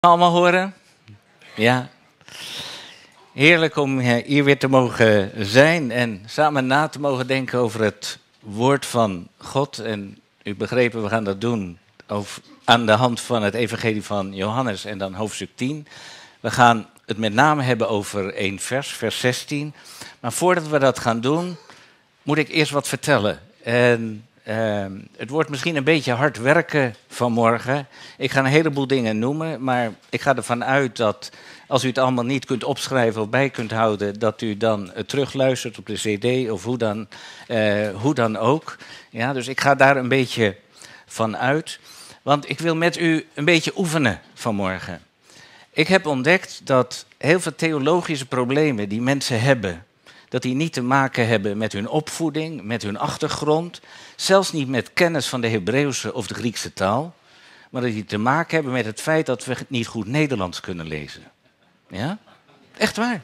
Allemaal horen? Ja. Heerlijk om hier weer te mogen zijn en samen na te mogen denken over het woord van God. En u begrepen, we gaan dat doen aan de hand van het evangelie van Johannes en dan hoofdstuk 10. We gaan het met name hebben over één vers 16. Maar voordat we dat gaan doen, moet ik eerst wat vertellen. En het wordt misschien een beetje hard werken vanmorgen. Ik ga een heleboel dingen noemen, maar ik ga ervan uit dat als u het allemaal niet kunt opschrijven of bij kunt houden, dat u dan terugluistert op de cd of hoe dan ook. Ja, dus ik ga daar een beetje van uit. Want ik wil met u een beetje oefenen vanmorgen. Ik heb ontdekt dat heel veel theologische problemen die mensen hebben, dat die niet te maken hebben met hun opvoeding, met hun achtergrond, zelfs niet met kennis van de Hebreeuwse of de Griekse taal, maar dat die te maken hebben met het feit dat we niet goed Nederlands kunnen lezen. Ja? Echt waar.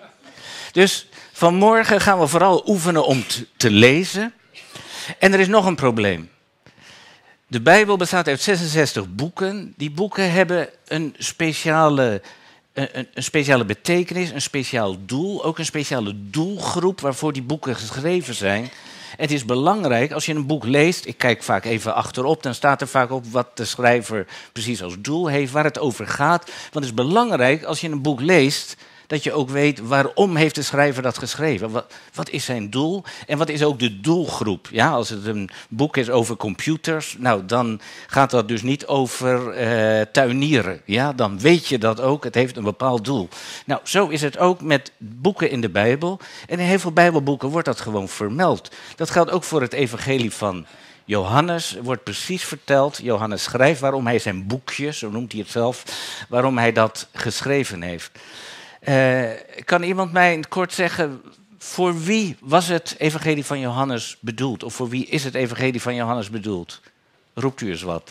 Dus vanmorgen gaan we vooral oefenen om te lezen. En er is nog een probleem. De Bijbel bestaat uit 66 boeken. Die boeken hebben een speciale betekenis, een speciaal doel, ook een speciale doelgroep waarvoor die boeken geschreven zijn. Het is belangrijk, als je een boek leest, ik kijk vaak even achterop, dan staat er vaak op wat de schrijver precies als doel heeft, waar het over gaat. Want het is belangrijk, als je een boek leest, dat je ook weet waarom heeft de schrijver dat geschreven. Wat is zijn doel en wat is ook de doelgroep? Ja, als het een boek is over computers, nou dan gaat dat dus niet over tuinieren. Ja, dan weet je dat ook, het heeft een bepaald doel. Nou, zo is het ook met boeken in de Bijbel. En in heel veel Bijbelboeken wordt dat gewoon vermeld. Dat geldt ook voor het evangelie van Johannes. Er wordt precies verteld, Johannes schrijft waarom hij zijn boekje, zo noemt hij het zelf, waarom hij dat geschreven heeft. Kan iemand mij in het kort zeggen, voor wie was het evangelie van Johannes bedoeld? Of voor wie is het evangelie van Johannes bedoeld? Roept u eens wat.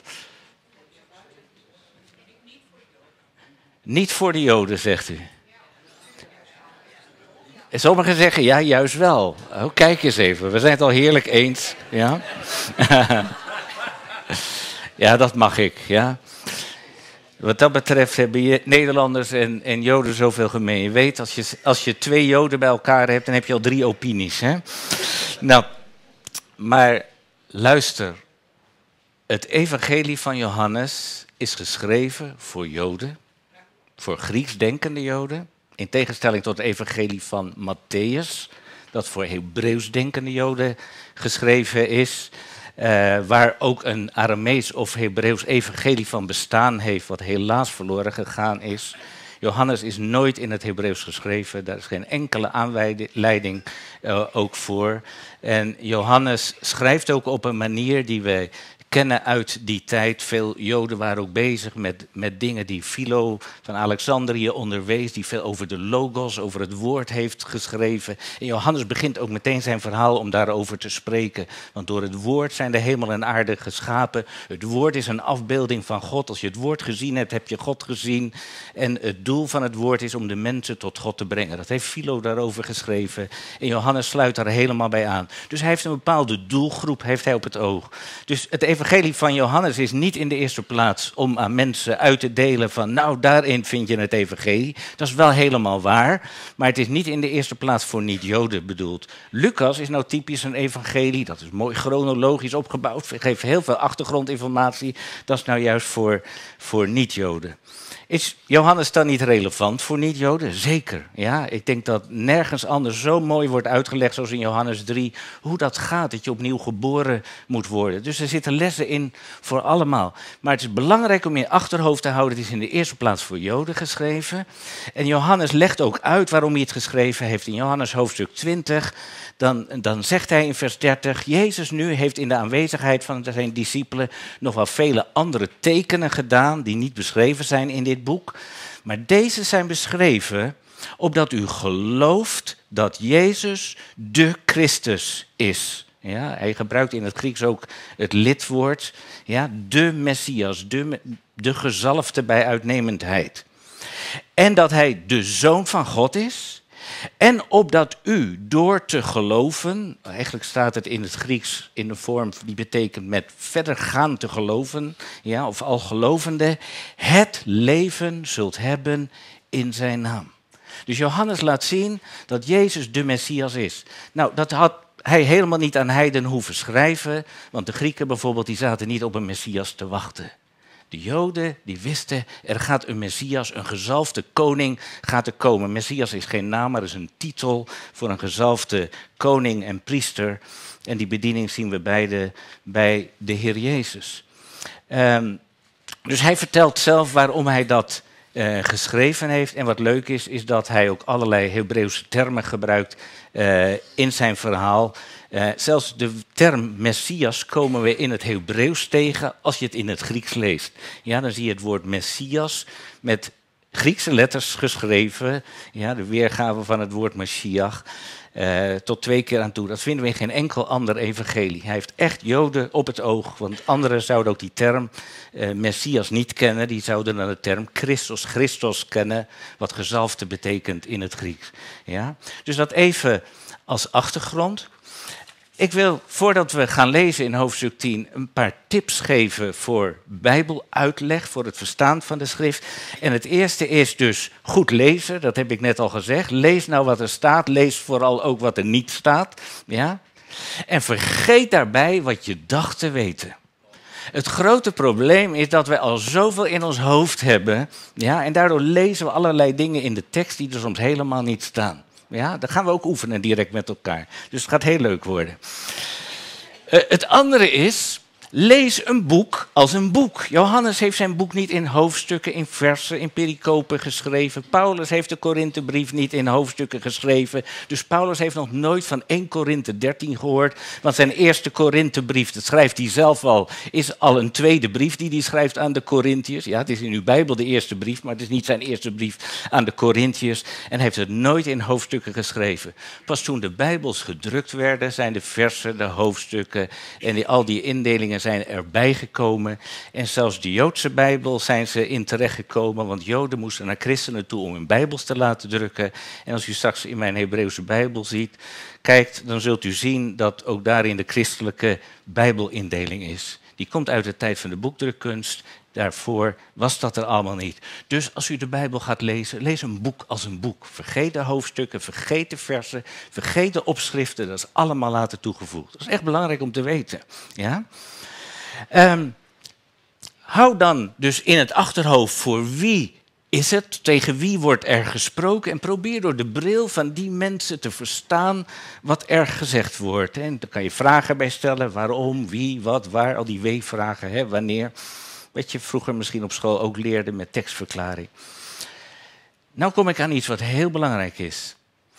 Niet voor de Joden, zegt u. En sommigen zeggen, ja, juist wel. Oh, kijk eens even, we zijn het al heerlijk eens. Ja, ja, dat mag ik, ja. Wat dat betreft hebben Nederlanders en Joden zoveel gemeen. Je weet, als je 2 Joden bij elkaar hebt, dan heb je al 3 opinies. Hè? Nou, maar luister. Het evangelie van Johannes is geschreven voor Joden. Voor Grieks denkende Joden. In tegenstelling tot het evangelie van Mattheüs, dat voor Hebreeuws denkende Joden geschreven is. Waar ook een Aramees of Hebreeuws evangelie van bestaan heeft, wat helaas verloren gegaan is. Johannes is nooit in het Hebreeuws geschreven, daar is geen enkele aanleiding ook voor. En Johannes schrijft ook op een manier die wij kennen uit die tijd. Veel Joden waren ook bezig met dingen die Philo van Alexandrië onderwees, die veel over de logos, over het woord heeft geschreven. En Johannes begint ook meteen zijn verhaal om daarover te spreken. Want door het woord zijn de hemel en aarde geschapen. Het woord is een afbeelding van God. Als je het woord gezien hebt, heb je God gezien. En het doel van het woord is om de mensen tot God te brengen. Dat heeft Philo daarover geschreven. En Johannes sluit daar helemaal bij aan. Dus hij heeft een bepaalde doelgroep heeft hij op het oog. Dus het evangelie van Johannes is niet in de eerste plaats om aan mensen uit te delen van, nou, daarin vind je het evangelie. Dat is wel helemaal waar, maar het is niet in de eerste plaats voor niet-Joden bedoeld. Lucas is nou typisch een evangelie, dat is mooi chronologisch opgebouwd, geeft heel veel achtergrondinformatie. Dat is nou juist voor niet-Joden. Is Johannes dan niet relevant voor niet-Joden? Zeker, ja. Ik denk dat nergens anders zo mooi wordt uitgelegd zoals in Johannes 3... hoe dat gaat, dat je opnieuw geboren moet worden. Dus er zitten lessen in voor allemaal. Maar het is belangrijk om in je achterhoofd te houden, het is in de eerste plaats voor Joden geschreven. En Johannes legt ook uit waarom hij het geschreven heeft. In Johannes hoofdstuk 20, dan zegt hij in vers 30... Jezus nu heeft in de aanwezigheid van zijn discipelen nog wel vele andere tekenen gedaan die niet beschreven zijn in dit boek. Maar deze zijn beschreven opdat u gelooft dat Jezus de Christus is. Ja, hij gebruikt in het Grieks ook het lidwoord, ja, de Messias, de gezalfde bij uitnemendheid. En dat hij de Zoon van God is En opdat u door te geloven, eigenlijk staat het in het Grieks in de vorm die betekent met verder gaan te geloven, ja, of al gelovende, het leven zult hebben in zijn naam. Dus Johannes laat zien dat Jezus de Messias is. Nou, dat had hij helemaal niet aan heidenen hoeven schrijven, want de Grieken bijvoorbeeld, die zaten niet op een Messias te wachten. De Joden die wisten, er gaat een Messias, een gezalfde koning gaat er komen. Messias is geen naam, maar is een titel voor een gezalfde koning en priester. En die bediening zien we beide bij de Heer Jezus. Dus hij vertelt zelf waarom hij dat geschreven heeft. En wat leuk is dat hij ook allerlei Hebreeuwse termen gebruikt in zijn verhaal. Zelfs de term Messias komen we in het Hebreeuws tegen als je het in het Grieks leest. Ja, dan zie je het woord Messias met Griekse letters geschreven. Ja, de weergave van het woord Mashiach. Tot 2 keer aan toe. Dat vinden we in geen enkel ander evangelie. Hij heeft echt Joden op het oog, want anderen zouden ook die term Messias niet kennen. Die zouden dan de term Christos kennen, wat gezalfde betekent in het Grieks. Ja? Dus dat even als achtergrond. Ik wil, voordat we gaan lezen in hoofdstuk 10, een paar tips geven voor bijbeluitleg, voor het verstaan van de schrift. En het eerste is dus goed lezen, dat heb ik net al gezegd. Lees nou wat er staat, lees vooral ook wat er niet staat. Ja? En vergeet daarbij wat je dacht te weten. Het grote probleem is dat we al zoveel in ons hoofd hebben, ja, en daardoor lezen we allerlei dingen in de tekst die er soms helemaal niet staan. Ja, dat gaan we ook oefenen direct met elkaar. Dus het gaat heel leuk worden. Het andere is, lees een boek als een boek. Johannes heeft zijn boek niet in hoofdstukken, in versen, in pericopen geschreven. Paulus heeft de Korinthebrief niet in hoofdstukken geschreven. Dus Paulus heeft nog nooit van 1 Korinthe 13 gehoord. Want zijn eerste Korinthebrief, dat schrijft hij zelf al, is al een tweede brief die hij schrijft aan de Korinthiërs. Ja, het is in uw Bijbel de eerste brief, maar het is niet zijn eerste brief aan de Korinthiërs. En hij heeft het nooit in hoofdstukken geschreven. Pas toen de Bijbels gedrukt werden, zijn de versen, de hoofdstukken en al die indelingen zijn erbij gekomen. En zelfs de Joodse Bijbel zijn ze in terechtgekomen, want Joden moesten naar christenen toe om hun Bijbels te laten drukken. En als u straks in mijn Hebreeuwse Bijbel kijkt, dan zult u zien dat ook daarin de christelijke Bijbelindeling is. Die komt uit de tijd van de boekdrukkunst. Daarvoor was dat er allemaal niet. Dus als u de Bijbel gaat lezen, lees een boek als een boek. Vergeet de hoofdstukken, vergeet de versen, vergeet de opschriften. Dat is allemaal later toegevoegd. Dat is echt belangrijk om te weten. Ja? Hou dan dus in het achterhoofd voor wie is het, tegen wie wordt er gesproken en probeer door de bril van die mensen te verstaan wat er gezegd wordt. En dan kan je vragen bij stellen, waarom, wie, wat, waar, al die W-vragen, wanneer. Wat je vroeger misschien op school ook leerde met tekstverklaring. Nou kom ik aan iets wat heel belangrijk is.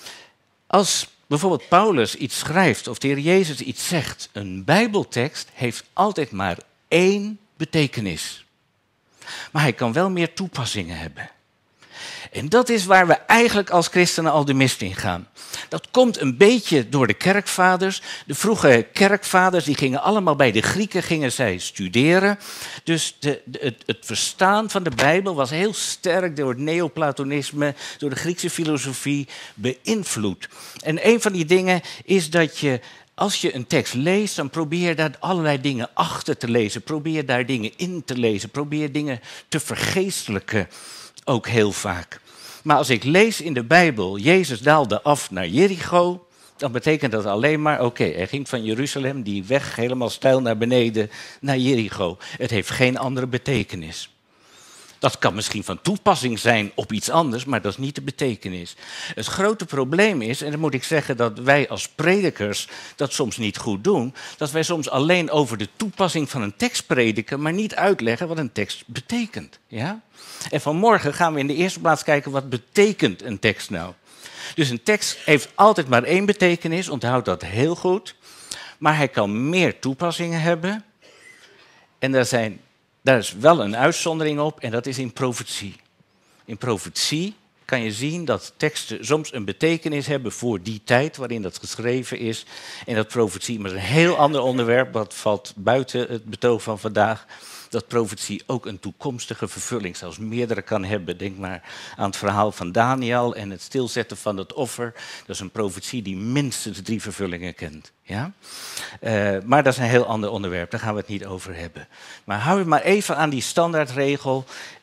Als bijvoorbeeld Paulus iets schrijft of de Heer Jezus iets zegt, een Bijbeltekst heeft altijd maar 1 betekenis. Maar hij kan wel meer toepassingen hebben. En dat is waar we eigenlijk als christenen al de mist in gaan. Dat komt een beetje door de kerkvaders. De vroege kerkvaders die gingen allemaal bij de Grieken gingen zij studeren. Dus het verstaan van de Bijbel was heel sterk door het neoplatonisme, door de Griekse filosofie beïnvloed. En een van die dingen is dat je, als je een tekst leest, dan probeer daar allerlei dingen achter te lezen. Probeer daar dingen in te lezen. Probeer dingen te vergeestelijken, ook heel vaak. Maar als ik lees in de Bijbel, Jezus daalde af naar Jericho, dan betekent dat alleen maar, oké, hij ging van Jeruzalem, die weg helemaal steil naar beneden, naar Jericho. Het heeft geen andere betekenis. Dat kan misschien van toepassing zijn op iets anders, maar dat is niet de betekenis. Het grote probleem is, en dan moet ik zeggen dat wij als predikers dat soms niet goed doen, dat wij soms alleen over de toepassing van een tekst prediken, maar niet uitleggen wat een tekst betekent. Ja? En vanmorgen gaan we in de eerste plaats kijken, wat betekent een tekst nou? Dus een tekst heeft altijd maar 1 betekenis, onthoud dat heel goed. Maar hij kan meer toepassingen hebben. En daar is wel een uitzondering op en dat is in profetie. In profetie kan je zien dat teksten soms een betekenis hebben voor die tijd waarin dat geschreven is. En dat profetie, maar dat is een heel ander onderwerp, dat valt buiten het betoog van vandaag. dat profetie ook een toekomstige vervulling, zelfs meerdere kan hebben. Denk maar aan het verhaal van Daniel en het stilzetten van het offer. Dat is een profetie die minstens 3 vervullingen kent. Ja? Maar dat is een heel ander onderwerp, daar gaan we het niet over hebben. Maar hou je maar even aan die standaardregel.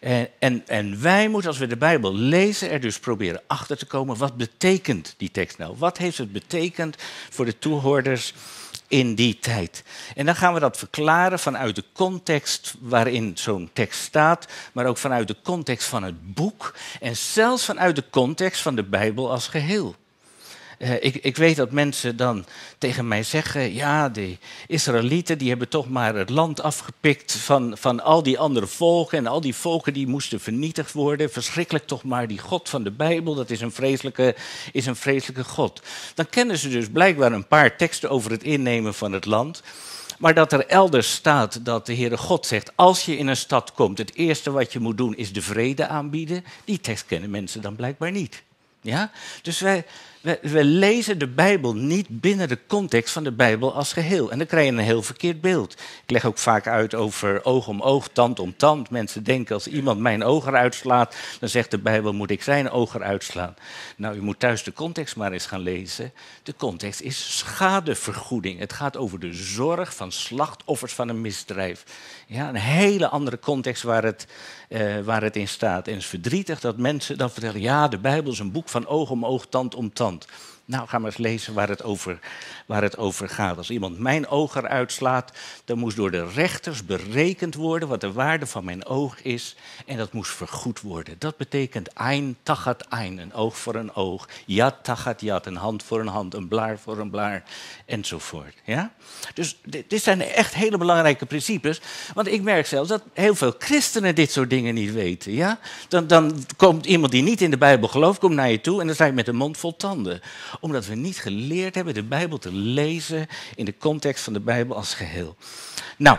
En wij moeten, als we de Bijbel lezen, er dus proberen achter te komen, wat betekent die tekst nou? Wat heeft het betekend voor de toehoorders in die tijd? En dan gaan we dat verklaren vanuit de context waarin zo'n tekst staat, maar ook vanuit de context van het boek en zelfs vanuit de context van de Bijbel als geheel. Ik weet dat mensen dan tegen mij zeggen, ja, de Israëlieten die hebben toch maar het land afgepikt van al die andere volken en al die volken die moesten vernietigd worden. Verschrikkelijk toch maar, die God van de Bijbel, dat is een vreselijke God. Dan kennen ze dus blijkbaar een paar teksten over het innemen van het land. Maar dat er elders staat dat de Heere God zegt, als je in een stad komt, het eerste wat je moet doen is de vrede aanbieden. Die tekst kennen mensen dan blijkbaar niet. Ja? Dus we lezen de Bijbel niet binnen de context van de Bijbel als geheel. En dan krijg je een heel verkeerd beeld. Ik leg ook vaak uit over oog om oog, tand om tand. Mensen denken, als iemand mijn oog eruit slaat, dan zegt de Bijbel, moet ik zijn oog eruit slaan. Nou, u moet thuis de context maar eens gaan lezen. De context is schadevergoeding. Het gaat over de zorg van slachtoffers van een misdrijf. Ja, een hele andere context waar het in staat. En het is verdrietig dat mensen dan vertellen, ja, de Bijbel is een boek van oog om oog, tand om tand. Nou, ga maar eens lezen waar het over gaat. Als iemand mijn oog eruit slaat, dan moest door de rechters berekend worden wat de waarde van mijn oog is. En dat moest vergoed worden. Dat betekent ein tachat ein, een oog voor een oog. Yad tachat yad, een hand voor een hand, een blaar voor een blaar, enzovoort. Ja? Dus dit zijn echt hele belangrijke principes. Want ik merk zelfs dat heel veel christenen dit soort dingen niet weten. Ja? Dan komt iemand die niet in de Bijbel gelooft, komt naar je toe en dan sta je met een mond vol tanden. Omdat we niet geleerd hebben de Bijbel te lezen in de context van de Bijbel als geheel. Nou,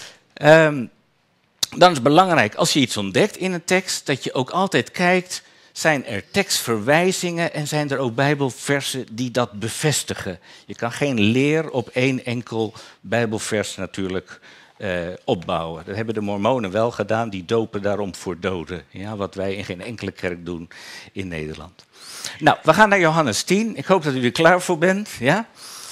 dan is het belangrijk als je iets ontdekt in een tekst, dat je ook altijd kijkt, zijn er tekstverwijzingen en zijn er ook Bijbelversen die dat bevestigen. Je kan geen leer op één enkel Bijbelvers natuurlijk opbouwen. Dat hebben de Mormonen wel gedaan, die dopen daarom voor doden. Ja, wat wij in geen enkele kerk doen in Nederland. Nou, we gaan naar Johannes 10. Ik hoop dat u er klaar voor bent. Ja?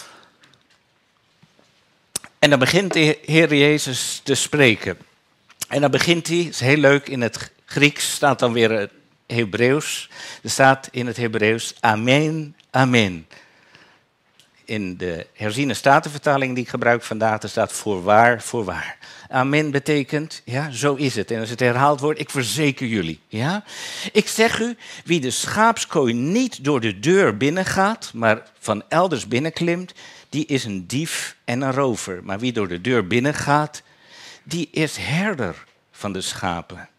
En dan begint de Heer Jezus te spreken. En dan begint hij, het is heel leuk, in het Grieks staat dan weer het Hebreeuws. Er staat in het Hebreeuws amen, amen. In de herziene statenvertaling die ik gebruik vandaag, er staat voorwaar, voorwaar. Amen betekent, ja, zo is het. En als het herhaald wordt, ik verzeker jullie. Ja? Ik zeg u, wie de schaapskooi niet door de deur binnengaat, maar van elders binnenklimt, die is een dief en een rover. Maar wie door de deur binnengaat, die is herder van de schapen.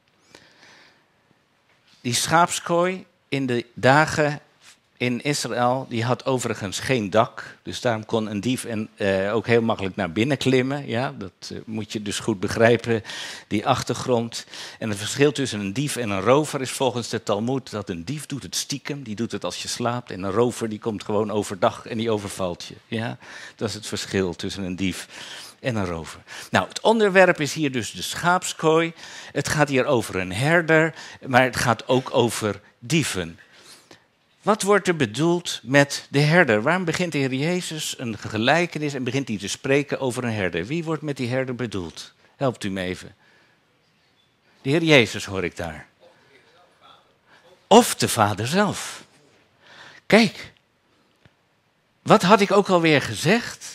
Die schaapskooi in de dagen in Israël, die had overigens geen dak. Dus daarom kon een dief ook heel makkelijk naar binnen klimmen. Ja, dat moet je dus goed begrijpen, die achtergrond. En het verschil tussen een dief en een rover is volgens de Talmoed dat een dief doet het stiekem, die doet het als je slaapt. En een rover die komt gewoon overdag en die overvalt je. Ja, dat is het verschil tussen een dief en een rover. Nou, het onderwerp is hier dus de schaapskooi. Het gaat hier over een herder, maar het gaat ook over dieven. Wat wordt er bedoeld met de herder? Waarom begint de Heer Jezus een gelijkenis en begint hij te spreken over een herder? Wie wordt met die herder bedoeld? Helpt u me even. De Heer Jezus hoor ik daar. Of de Vader zelf. Kijk, wat had ik ook alweer gezegd?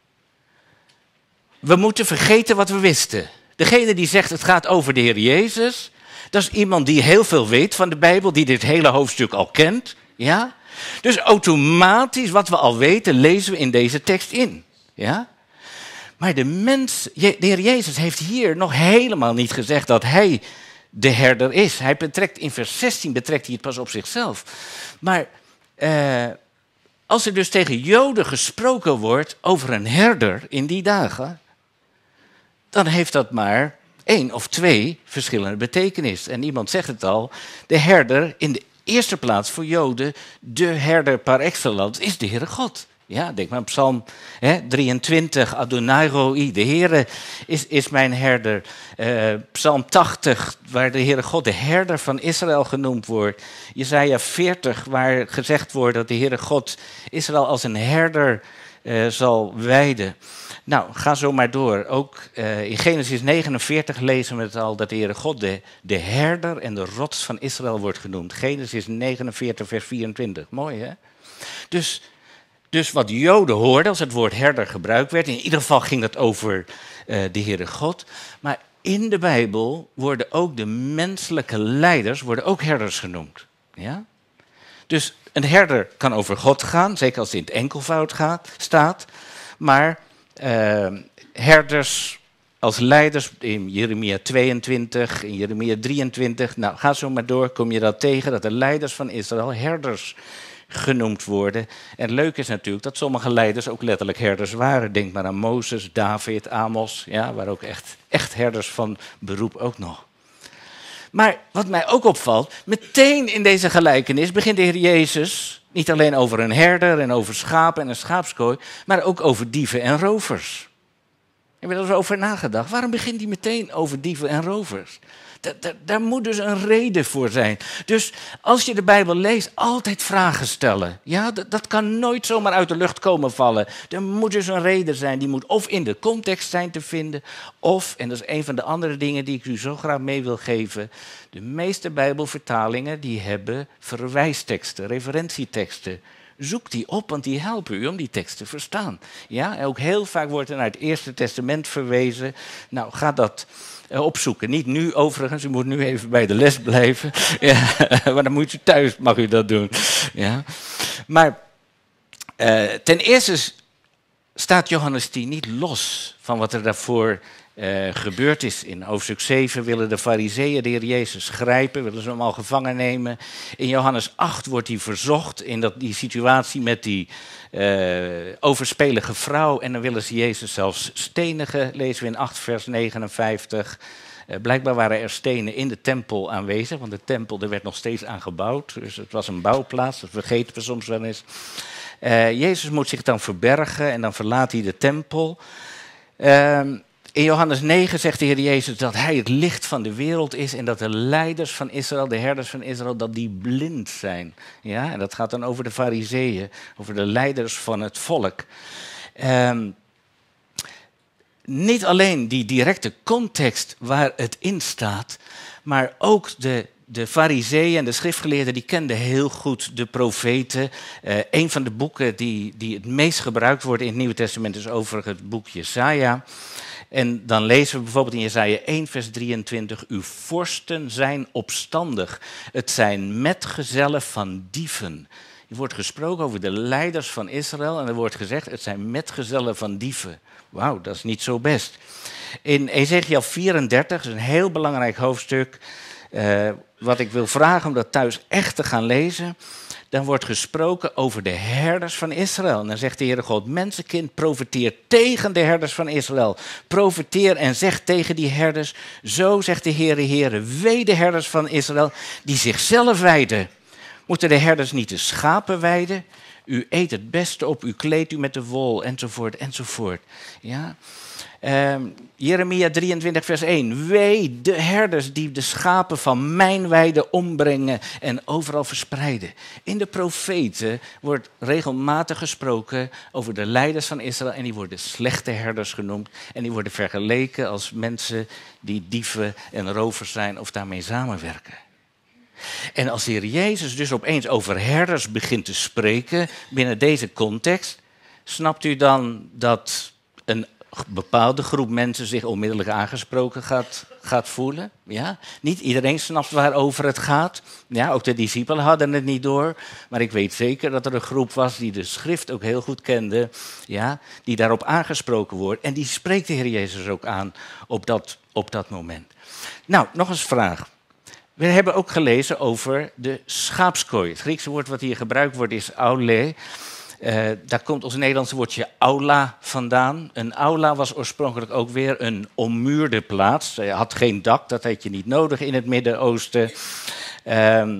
We moeten vergeten wat we wisten. Degene die zegt het gaat over de Heer Jezus, dat is iemand die heel veel weet van de Bijbel, die dit hele hoofdstuk al kent. Ja? Dus automatisch wat we al weten, lezen we in deze tekst in. Ja? Maar de Heer Jezus heeft hier nog helemaal niet gezegd dat hij de herder is. Hij betrekt in vers 16 betrekt hij het pas op zichzelf. Maar als er dus tegen Joden gesproken wordt over een herder in die dagen, dan heeft dat maar 1 of 2 verschillende betekenissen. En iemand zegt het al, de herder in de eerste plaats voor Joden, de herder par excellence, is de Heere God. Ja, denk maar aan Psalm 23, Adonai Roi, de Heere is mijn herder. Psalm 80, waar de Heere God de herder van Israël genoemd wordt. Jesaja 40, waar gezegd wordt dat de Heere God Israël als een herder zal weiden. Nou, ga zo maar door. Ook in Genesis 49 lezen we het al dat de Heere God de herder en de rots van Israël wordt genoemd. Genesis 49, vers 24. Mooi, hè? Dus wat Joden hoorden als het woord herder gebruikt werd, in ieder geval ging dat over de Heere God. Maar in de Bijbel worden ook de menselijke leiders worden ook herders genoemd. Ja? Dus een herder kan over God gaan, zeker als het in het enkelvoud staat. Maar herders als leiders in Jeremia 22, in Jeremia 23, nou ga zo maar door, kom je dat tegen, dat de leiders van Israël herders genoemd worden. En leuk is natuurlijk dat sommige leiders ook letterlijk herders waren. Denk maar aan Mozes, David, Amos, ja, waren ook echt herders van beroep ook nog. Maar wat mij ook opvalt, meteen in deze gelijkenis begint de Heer Jezus niet alleen over een herder en over schapen en een schaapskooi, maar ook over dieven en rovers. Heb je er eens over nagedacht? Waarom begint hij meteen over dieven en rovers? Daar moet dus een reden voor zijn. Dus als je de Bijbel leest, altijd vragen stellen. Ja, dat kan nooit zomaar uit de lucht komen vallen. Er moet dus een reden zijn. Die moet of in de context zijn te vinden, of, en dat is een van de andere dingen die ik u zo graag mee wil geven, de meeste Bijbelvertalingen die hebben verwijsteksten, referentieteksten. Zoek die op, want die helpen u om die tekst te verstaan. Ja, en ook heel vaak wordt er naar het Eerste Testament verwezen. Nou, ga dat opzoeken. Niet nu overigens, u moet nu even bij de les blijven. Ja, maar dan moet u thuis, mag u dat doen. Ja. Maar ten eerste staat Johannes 10 niet los van wat er daarvoor gebeurd is. In hoofdstuk 7 willen de Farizeeën de Heer Jezus grijpen, willen ze hem al gevangen nemen. In Johannes 8 wordt hij verzocht in die situatie met die overspelige vrouw. En dan willen ze Jezus zelfs stenigen, lezen we in 8 vers 59. Blijkbaar waren er stenen in de tempel aanwezig, want de tempel er werd nog steeds aan gebouwd. Dus het was een bouwplaats, dat vergeten we soms wel eens. Jezus moet zich dan verbergen en dan verlaat hij de tempel. In Johannes 9 zegt de Heer Jezus dat hij het licht van de wereld is en dat de leiders van Israël, de herders van Israël, dat die blind zijn. Ja, en dat gaat dan over de Farizeeën, over de leiders van het volk. Niet alleen die directe context waar het in staat, maar ook de Farizeeën en de schriftgeleerden die kenden heel goed de profeten. Een van de boeken die het meest gebruikt wordt in het Nieuwe Testament is overigens het boek Jesaja. En dan lezen we bijvoorbeeld in Jesaja 1 vers 23, uw vorsten zijn opstandig, het zijn metgezellen van dieven. Er wordt gesproken over de leiders van Israël en er wordt gezegd, het zijn metgezellen van dieven. Wauw, dat is niet zo best. In Ezekiel 34, dat is een heel belangrijk hoofdstuk, wat ik wil vragen om dat thuis echt te gaan lezen. Dan wordt gesproken over de herders van Israël. En dan zegt de Heere God, mensenkind, profeteer tegen de herders van Israël. Profeteer en zeg tegen die herders, zo zegt de Heere, wee de herders van Israël die zichzelf wijden. Moeten de herders niet de schapen weiden? U eet het beste op, u kleedt u met de wol, enzovoort, enzovoort. Ja. Jeremia 23 vers 1. Wee de herders die de schapen van mijn weide ombrengen en overal verspreiden. In de profeten wordt regelmatig gesproken over de leiders van Israël en die worden slechte herders genoemd. En die worden vergeleken als mensen die dieven en rovers zijn of daarmee samenwerken. En als de Heer Jezus dus opeens over herders begint te spreken binnen deze context, snapt u dan dat een bepaalde groep mensen zich onmiddellijk aangesproken gaat voelen? Ja? Niet iedereen snapt waarover het gaat. Ja, ook de discipelen hadden het niet door. Maar ik weet zeker dat er een groep was die de schrift ook heel goed kende. Ja, die daarop aangesproken wordt. En die spreekt de Heer Jezus ook aan op dat moment. Nou, nog eens een vraag. We hebben ook gelezen over de schaapskooi. Het Griekse woord wat hier gebruikt wordt is aule. Daar komt ons Nederlandse woordje aula vandaan. Een aula was oorspronkelijk ook weer een ommuurde plaats. Je had geen dak, dat had je niet nodig in het Midden-Oosten.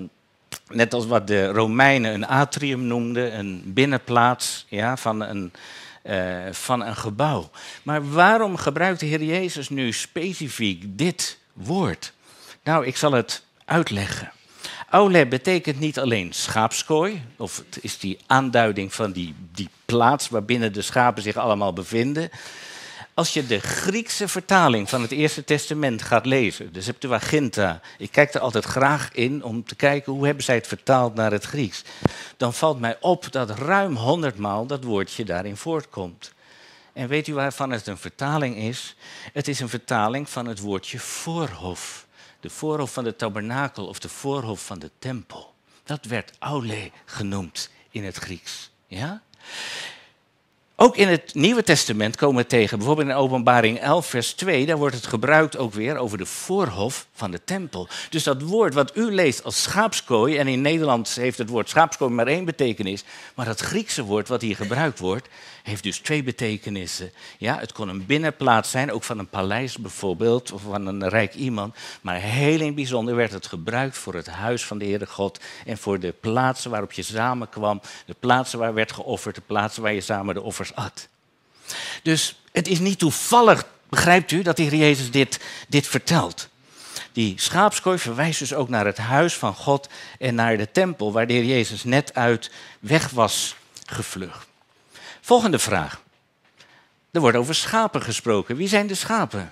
Net als wat de Romeinen een atrium noemden, een binnenplaats van een gebouw. Maar waarom gebruikt de Heer Jezus nu specifiek dit woord? Nou, ik zal het uitleggen. Aule betekent niet alleen schaapskooi, of het is die aanduiding van die plaats waarbinnen de schapen zich allemaal bevinden. Als je de Griekse vertaling van het Eerste Testament gaat lezen, de Septuaginta, ik kijk er altijd graag in om te kijken hoe hebben zij het vertaald naar het Grieks, dan valt mij op dat ruim 100 maal dat woordje daarin voortkomt. En weet u waarvan het een vertaling is? Het is een vertaling van het woordje voorhof. De voorhof van de tabernakel of de voorhof van de tempel. Dat werd aule genoemd in het Grieks. Ja? Ook in het Nieuwe Testament komen we tegen, bijvoorbeeld in Openbaring 11 vers 2, daar wordt het gebruikt ook weer over de voorhof van de tempel. Dus dat woord wat u leest als schaapskooi, en in Nederland heeft het woord schaapskooi maar 1 betekenis, maar dat Griekse woord wat hier gebruikt wordt, heeft dus 2 betekenissen. Ja, het kon een binnenplaats zijn, ook van een paleis bijvoorbeeld, of van een rijk iemand, maar heel in het bijzonder werd het gebruikt voor het huis van de Heere God en voor de plaatsen waarop je samenkwam, de plaatsen waar werd geofferd, de plaatsen waar je samen de offers at. Dus het is niet toevallig, begrijpt u, dat de Heer Jezus dit vertelt. Die schaapskooi verwijst dus ook naar het huis van God en naar de tempel waar de Heer Jezus net uit weg was gevlucht. Volgende vraag. Er wordt over schapen gesproken. Wie zijn de schapen?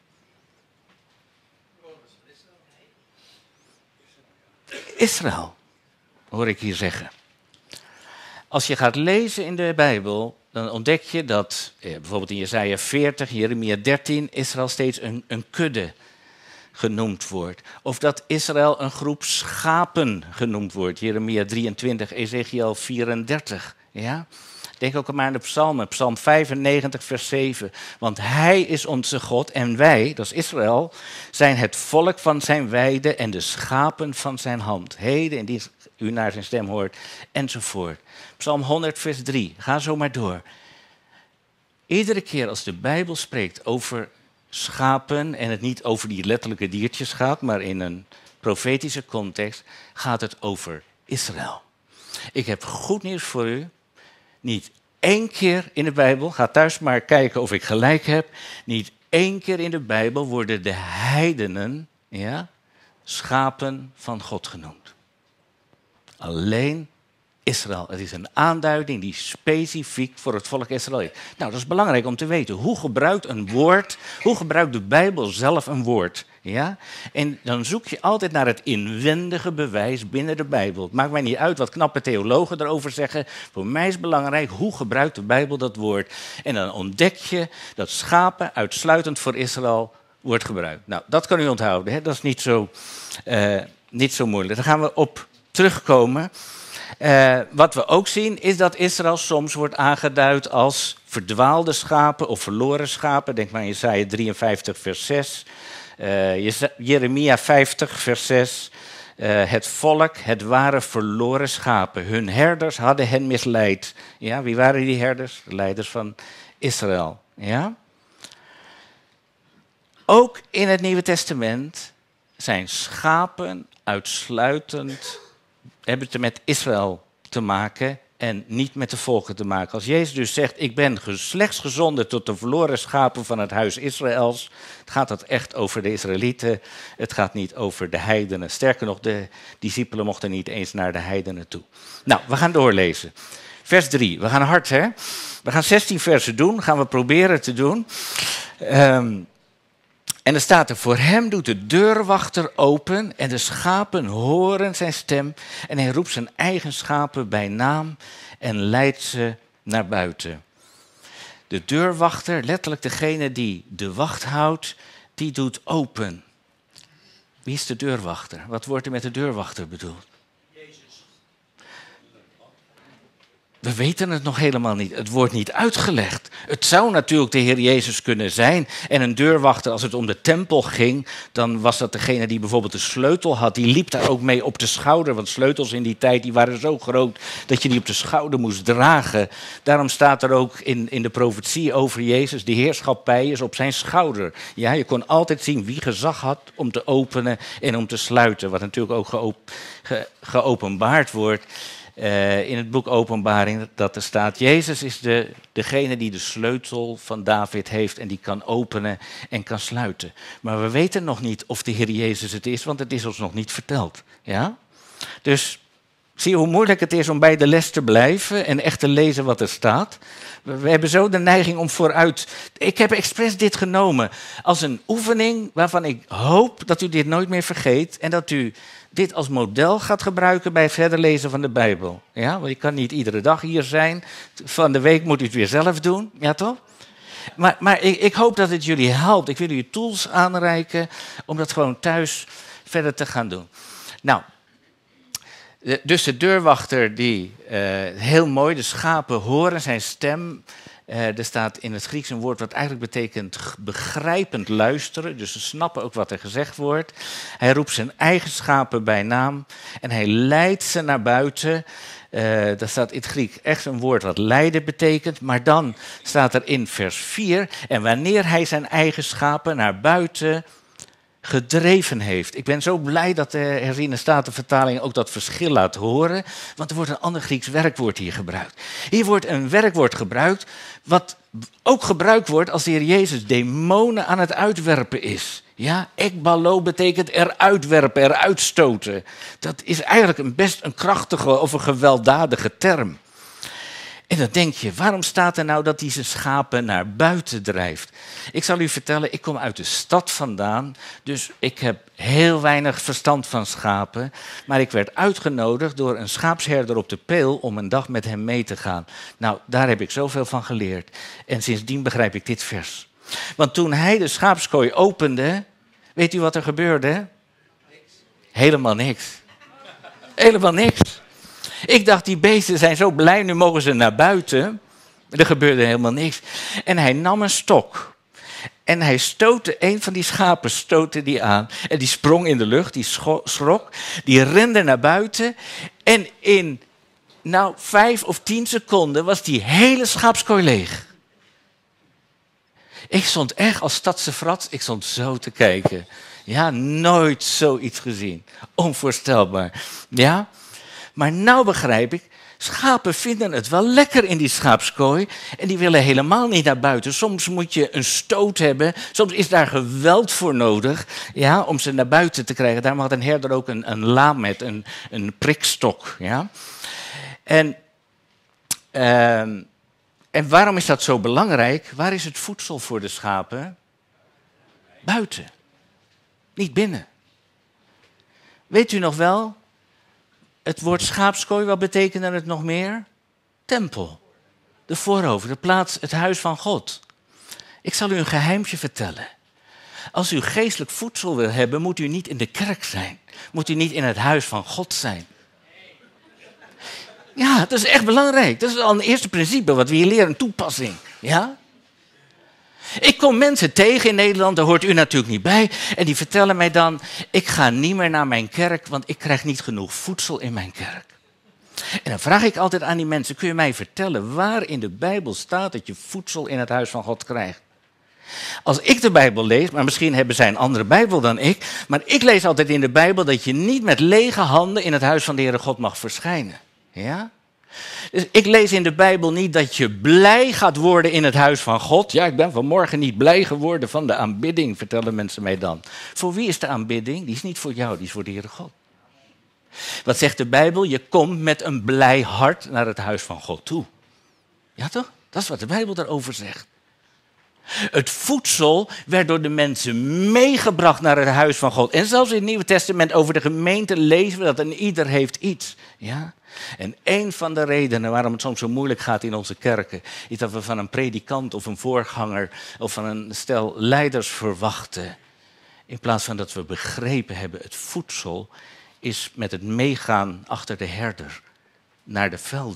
Israël, hoor ik hier zeggen. Als je gaat lezen in de Bijbel, dan ontdek je dat bijvoorbeeld in Jesaja 40, Jeremia 13, Israël steeds een kudde genoemd wordt. Of dat Israël een groep schapen genoemd wordt. Jeremia 23, Ezekiel 34. Ja? Denk ook maar aan de psalmen. Psalm 95, vers 7. Want hij is onze God en wij, dat is Israël, zijn het volk van zijn weide en de schapen van zijn hand. Heden, indien u naar zijn stem hoort, enzovoort. Psalm 100, vers 3. Ga zo maar door. Iedere keer als de Bijbel spreekt over schapen en het niet over die letterlijke diertjes gaat, maar in een profetische context, gaat het over Israël. Ik heb goed nieuws voor u. Niet 1 keer in de Bijbel, ga thuis maar kijken of ik gelijk heb, niet 1 keer in de Bijbel worden de heidenen schapen van God genoemd. Alleen Israël. Het is een aanduiding die specifiek voor het volk Israël is. Nou, dat is belangrijk om te weten. Hoe gebruikt de Bijbel zelf een woord? Ja? En dan zoek je altijd naar het inwendige bewijs binnen de Bijbel. Het maakt mij niet uit wat knappe theologen erover zeggen. Voor mij is belangrijk, hoe gebruikt de Bijbel dat woord? En dan ontdek je dat schapen uitsluitend voor Israël wordt gebruikt. Nou, dat kan u onthouden. Hè? Dat is niet zo moeilijk. Daar gaan we op terugkomen. Wat we ook zien is dat Israël soms wordt aangeduid als verdwaalde schapen of verloren schapen. Denk maar aan Jesaja 53 vers 6, Jeremia 50 vers 6. Het volk, het waren verloren schapen. Hun herders hadden hen misleid. Ja, wie waren die herders? De leiders van Israël. Ja? Ook in het Nieuwe Testament zijn schapen uitsluitend, hebben het met Israël te maken en niet met de volken te maken. Als Jezus dus zegt, ik ben slechts gezonden tot de verloren schapen van het huis Israëls, gaat dat echt over de Israëlieten, het gaat niet over de heidenen. Sterker nog, de discipelen mochten niet eens naar de heidenen toe. Nou, we gaan doorlezen. Vers 3, we gaan hard hè. We gaan 16 versen doen, gaan we proberen te doen. En er staat er, voor hem doet de deurwachter open en de schapen horen zijn stem. En hij roept zijn eigen schapen bij naam en leidt ze naar buiten. De deurwachter, letterlijk degene die de wacht houdt, die doet open. Wie is de deurwachter? Wat wordt er met de deurwachter bedoeld? Jezus. We weten het nog helemaal niet. Het wordt niet uitgelegd. Het zou natuurlijk de Heer Jezus kunnen zijn. En een deurwachter, als het om de tempel ging, dan was dat degene die bijvoorbeeld de sleutel had. Die liep daar ook mee op de schouder. Want sleutels in die tijd die waren zo groot dat je die op de schouder moest dragen. Daarom staat er ook in de profetie over Jezus, de heerschappij is op zijn schouder. Ja, je kon altijd zien wie gezag had om te openen en om te sluiten. Wat natuurlijk ook geopenbaard wordt. In het boek Openbaring dat er staat, Jezus is degene die de sleutel van David heeft en die kan openen en kan sluiten. Maar we weten nog niet of de Heer Jezus het is, want het is ons nog niet verteld. Ja? Dus zie je hoe moeilijk het is om bij de les te blijven en echt te lezen wat er staat. We hebben zo de neiging om vooruit. Ik heb expres dit genomen als een oefening waarvan ik hoop dat u dit nooit meer vergeet en dat u dit als model gaat gebruiken bij het verder lezen van de Bijbel. Ja, want je kan niet iedere dag hier zijn. Van de week moet u het weer zelf doen. Ja, toch? Maar ik hoop dat het jullie helpt. Ik wil u tools aanreiken om dat gewoon thuis verder te gaan doen. Nou, dus de deurwachter die, heel mooi, de schapen horen zijn stem. Er staat in het Grieks een woord wat eigenlijk betekent begrijpend luisteren. Dus ze snappen ook wat er gezegd wordt. Hij roept zijn eigen schapen bij naam en hij leidt ze naar buiten. Daar staat in het Grieks echt een woord wat leiden betekent. Maar dan staat er in vers 4... en wanneer hij zijn eigen schapen naar buiten gedreven heeft. Ik ben zo blij dat de herziene statenvertaling ook dat verschil laat horen. Want er wordt een ander Grieks werkwoord hier gebruikt. Hier wordt een werkwoord gebruikt wat ook gebruikt wordt als de Heer Jezus demonen aan het uitwerpen is. Ja, ekbalo betekent eruit werpen, eruit stoten. Dat is eigenlijk best een krachtige of een gewelddadige term. En dan denk je, waarom staat er nou dat hij zijn schapen naar buiten drijft? Ik zal u vertellen, ik kom uit de stad vandaan, dus ik heb heel weinig verstand van schapen. Maar ik werd uitgenodigd door een schaapsherder op de Peel om een dag met hem mee te gaan. Nou, daar heb ik zoveel van geleerd. En sindsdien begrijp ik dit vers. Want toen hij de schaapskooi opende, weet u wat er gebeurde? Helemaal niks. Helemaal niks. Ik dacht, die beesten zijn zo blij, nu mogen ze naar buiten. Er gebeurde helemaal niks. En hij nam een stok. En hij stootte, een van die schapen stootte die aan. En die sprong in de lucht, die schrok. Die rende naar buiten. En in 5 of 10 seconden was die hele schaapskooi leeg. Ik stond echt als stadse frat, ik stond zo te kijken. Ja, nooit zoiets gezien. Onvoorstelbaar. Ja. Maar nou begrijp ik, schapen vinden het wel lekker in die schaapskooi en die willen helemaal niet naar buiten. Soms moet je een stoot hebben, soms is daar geweld voor nodig, ja, om ze naar buiten te krijgen. Daarom had een herder ook een lamet, een prikstok. Ja. En waarom is dat zo belangrijk? Waar is het voedsel voor de schapen? Buiten, niet binnen. Weet u nog wel? Het woord schaapskooi, wat betekende het nog meer? Tempel. De voorhoofd, de plaats, het huis van God. Ik zal u een geheimtje vertellen. Als u geestelijk voedsel wil hebben, moet u niet in de kerk zijn. Moet u niet in het huis van God zijn. Ja, dat is echt belangrijk. Dat is al een eerste principe wat we hier leren, een toepassing. Ja? Ik kom mensen tegen in Nederland, daar hoort u natuurlijk niet bij. En die vertellen mij dan, ik ga niet meer naar mijn kerk, want ik krijg niet genoeg voedsel in mijn kerk. En dan vraag ik altijd aan die mensen, kun je mij vertellen waar in de Bijbel staat dat je voedsel in het huis van God krijgt? Als ik de Bijbel lees, maar misschien hebben zij een andere Bijbel dan ik, maar ik lees altijd in de Bijbel dat je niet met lege handen in het huis van de Heere God mag verschijnen. Ja? Dus ik lees in de Bijbel niet dat je blij gaat worden in het huis van God. Ja, ik ben vanmorgen niet blij geworden van de aanbidding, vertellen mensen mij dan. Voor wie is de aanbidding? Die is niet voor jou, die is voor de Heere God. Wat zegt de Bijbel? Je komt met een blij hart naar het huis van God toe. Ja toch? Dat is wat de Bijbel daarover zegt. Het voedsel werd door de mensen meegebracht naar het huis van God. En zelfs in het Nieuwe Testament over de gemeente lezen we dat en ieder heeft iets. Ja? En een van de redenen waarom het soms zo moeilijk gaat in onze kerken, is dat we van een predikant of een voorganger of van een stel leiders verwachten. In plaats van dat we begrepen hebben, het voedsel is met het meegaan achter de herder naar de velden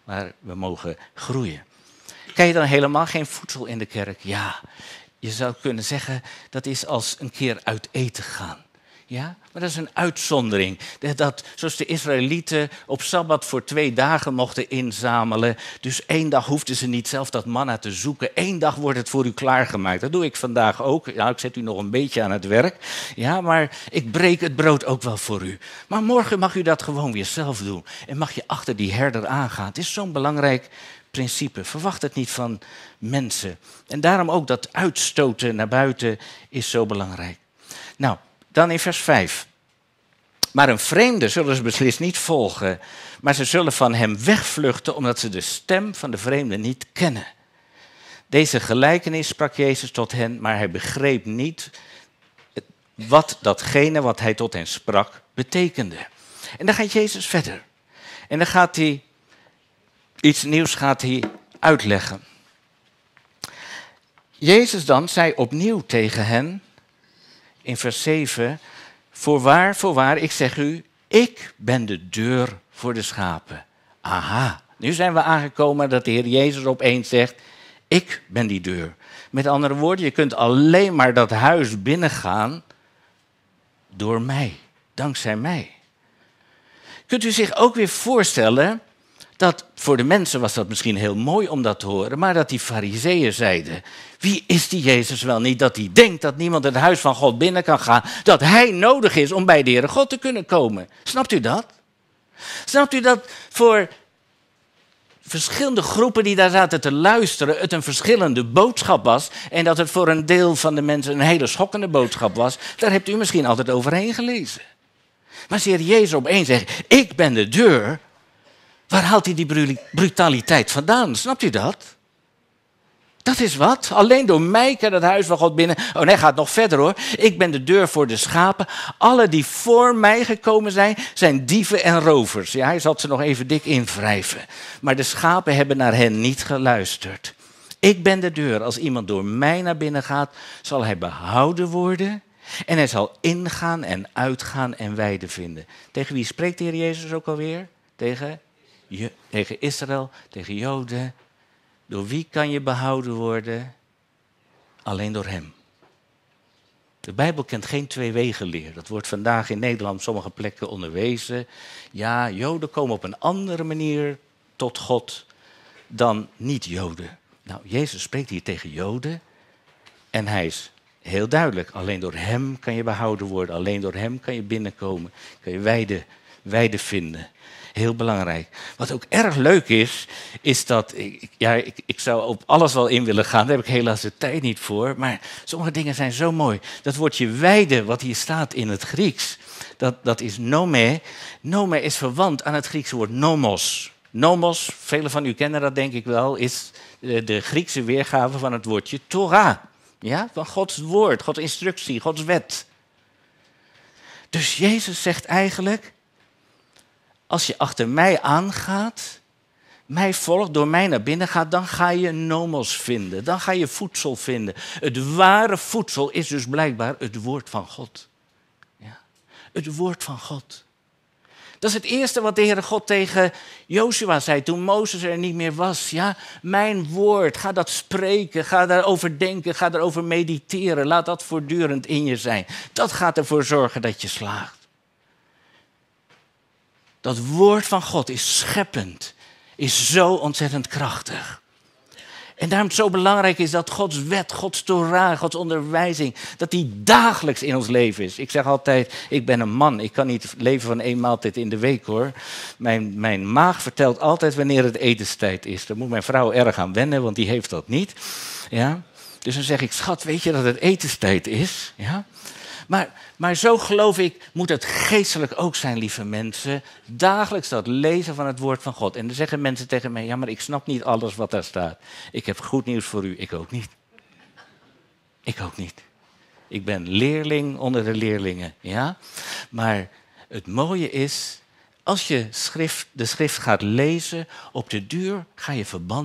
maar we mogen groeien. Krijg je dan helemaal geen voedsel in de kerk? Ja, je zou kunnen zeggen, dat is als een keer uit eten gaan. Ja, maar dat is een uitzondering. Dat, zoals de Israëlieten op Sabbat voor 2 dagen mochten inzamelen. Dus 1 dag hoefden ze niet zelf dat manna te zoeken. 1 dag wordt het voor u klaargemaakt. Dat doe ik vandaag ook. Ja, ik zet u nog een beetje aan het werk. Ja, maar ik breek het brood ook wel voor u. Maar morgen mag u dat gewoon weer zelf doen. En mag je achter die herder aangaan. Het is zo'n belangrijk principe. Verwacht het niet van mensen. En daarom ook dat uitstoten naar buiten is zo belangrijk. Nou, dan in vers 5. Maar een vreemde zullen ze beslist niet volgen, maar ze zullen van hem wegvluchten omdat ze de stem van de vreemde niet kennen. Deze gelijkenis sprak Jezus tot hen, maar hij begreep niet wat datgene wat hij tot hen sprak betekende. En dan gaat Jezus verder. En dan gaat hij iets nieuws uitleggen. Jezus dan zei opnieuw tegen hen, in vers 7, voorwaar, ik zeg u, ik ben de deur voor de schapen. Aha, nu zijn we aangekomen dat de Heer Jezus opeens zegt, ik ben die deur. Met andere woorden, je kunt alleen maar dat huis binnengaan door mij, dankzij mij. Kunt u zich ook weer voorstellen dat voor de mensen was dat misschien heel mooi om dat te horen, maar dat die farizeeën zeiden, wie is die Jezus wel niet, dat hij denkt dat niemand het huis van God binnen kan gaan, dat hij nodig is om bij de Heere God te kunnen komen. Snapt u dat? Snapt u dat voor verschillende groepen die daar zaten te luisteren het een verschillende boodschap was en dat het voor een deel van de mensen een hele schokkende boodschap was? Daar hebt u misschien altijd overheen gelezen. Maar als de Heer Jezus opeens zegt, ik ben de deur, waar haalt hij die brutaliteit vandaan? Snapt u dat? Dat is wat. Alleen door mij kan het huis van God binnen. Oh nee, gaat nog verder hoor. Ik ben de deur voor de schapen. Alle die voor mij gekomen zijn, zijn dieven en rovers. Ja, hij zal ze nog even dik invrijven. Maar de schapen hebben naar hen niet geluisterd. Ik ben de deur. Als iemand door mij naar binnen gaat, zal hij behouden worden. En hij zal ingaan en uitgaan en weide vinden. Tegen wie spreekt de Heer Jezus ook alweer? Tegen Israël, tegen Joden. Door wie kan je behouden worden? Alleen door hem. De Bijbel kent geen tweewegenleer. Dat wordt vandaag in Nederland op sommige plekken onderwezen. Ja, Joden komen op een andere manier tot God dan niet-Joden. Nou, Jezus spreekt hier tegen Joden. En hij is heel duidelijk. Alleen door hem kan je behouden worden. Alleen door hem kan je binnenkomen. Kan je weide vinden. Heel belangrijk. Wat ook erg leuk is dat, ik zou op alles wel in willen gaan, daar heb ik helaas de tijd niet voor, maar sommige dingen zijn zo mooi. Dat woordje weide, wat hier staat in het Grieks, dat is nome. Nome is verwant aan het Griekse woord nomos. Nomos, velen van u kennen dat denk ik wel, is de Griekse weergave van het woordje Torah. Ja, van Gods woord, Gods instructie, Gods wet. Dus Jezus zegt eigenlijk, als je achter mij aangaat, mij volgt, door mij naar binnen gaat, dan ga je nomos vinden. Dan ga je voedsel vinden. Het ware voedsel is dus blijkbaar het woord van God. Ja, het woord van God. Dat is het eerste wat de Heere God tegen Jozua zei toen Mozes er niet meer was. Ja, mijn woord, ga dat spreken, ga daarover denken, ga daarover mediteren. Laat dat voortdurend in je zijn. Dat gaat ervoor zorgen dat je slaagt. Dat woord van God is scheppend, is zo ontzettend krachtig. En daarom het zo belangrijk is dat Gods wet, Gods Torah, Gods onderwijzing, dat die dagelijks in ons leven is. Ik zeg altijd, ik ben een man, ik kan niet leven van 1 maaltijd in de week hoor. Mijn maag vertelt altijd wanneer het etenstijd is. Daar moet mijn vrouw erg aan wennen, want die heeft dat niet. Ja? Dus dan zeg ik, schat, weet je dat het etenstijd is? Ja? Maar zo geloof ik, moet het geestelijk ook zijn, lieve mensen. Dagelijks dat lezen van het woord van God. En dan zeggen mensen tegen mij, ja, maar ik snap niet alles wat daar staat. Ik heb goed nieuws voor u, ik ook niet. Ik ook niet. Ik ben leerling onder de leerlingen, ja. Maar het mooie is, als je de schrift gaat lezen, op de duur ga je verbanden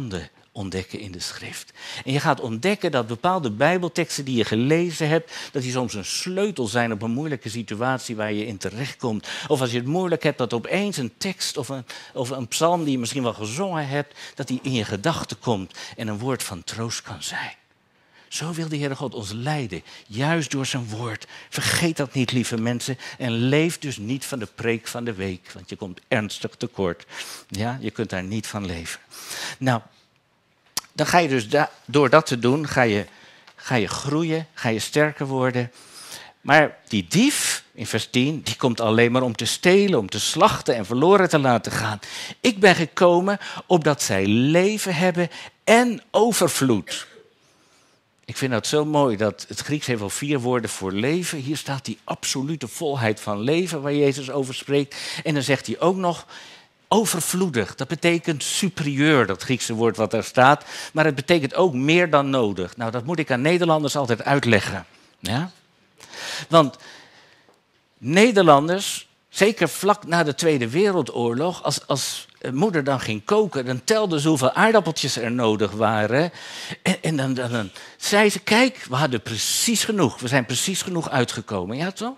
ontdekken in de schrift. En je gaat ontdekken dat bepaalde bijbelteksten die je gelezen hebt, dat die soms een sleutel zijn op een moeilijke situatie waar je in terechtkomt. Of als je het moeilijk hebt, dat opeens een tekst of een psalm die je misschien wel gezongen hebt, dat die in je gedachten komt en een woord van troost kan zijn. Zo wil de Heere God ons leiden, juist door zijn woord. Vergeet dat niet, lieve mensen. En leef dus niet van de preek van de week, want je komt ernstig tekort. Ja, je kunt daar niet van leven. Nou, dan ga je dus door dat te doen, ga je groeien, ga je sterker worden. Maar die dief, in vers 10, die komt alleen maar om te stelen, om te slachten en verloren te laten gaan. Ik ben gekomen opdat zij leven hebben en overvloed. Ik vind dat zo mooi, dat het Grieks heeft al 4 woorden voor leven. Hier staat die absolute volheid van leven waar Jezus over spreekt. En dan zegt hij ook nog overvloedig. Dat betekent superieur, dat Griekse woord wat daar staat. Maar het betekent ook meer dan nodig. Nou, dat moet ik aan Nederlanders altijd uitleggen. Ja? Want Nederlanders, zeker vlak na de Tweede Wereldoorlog, als moeder dan ging koken, dan telde ze hoeveel aardappeltjes er nodig waren. En dan zei ze, kijk, we hadden precies genoeg. We zijn precies genoeg uitgekomen. Ja, toch?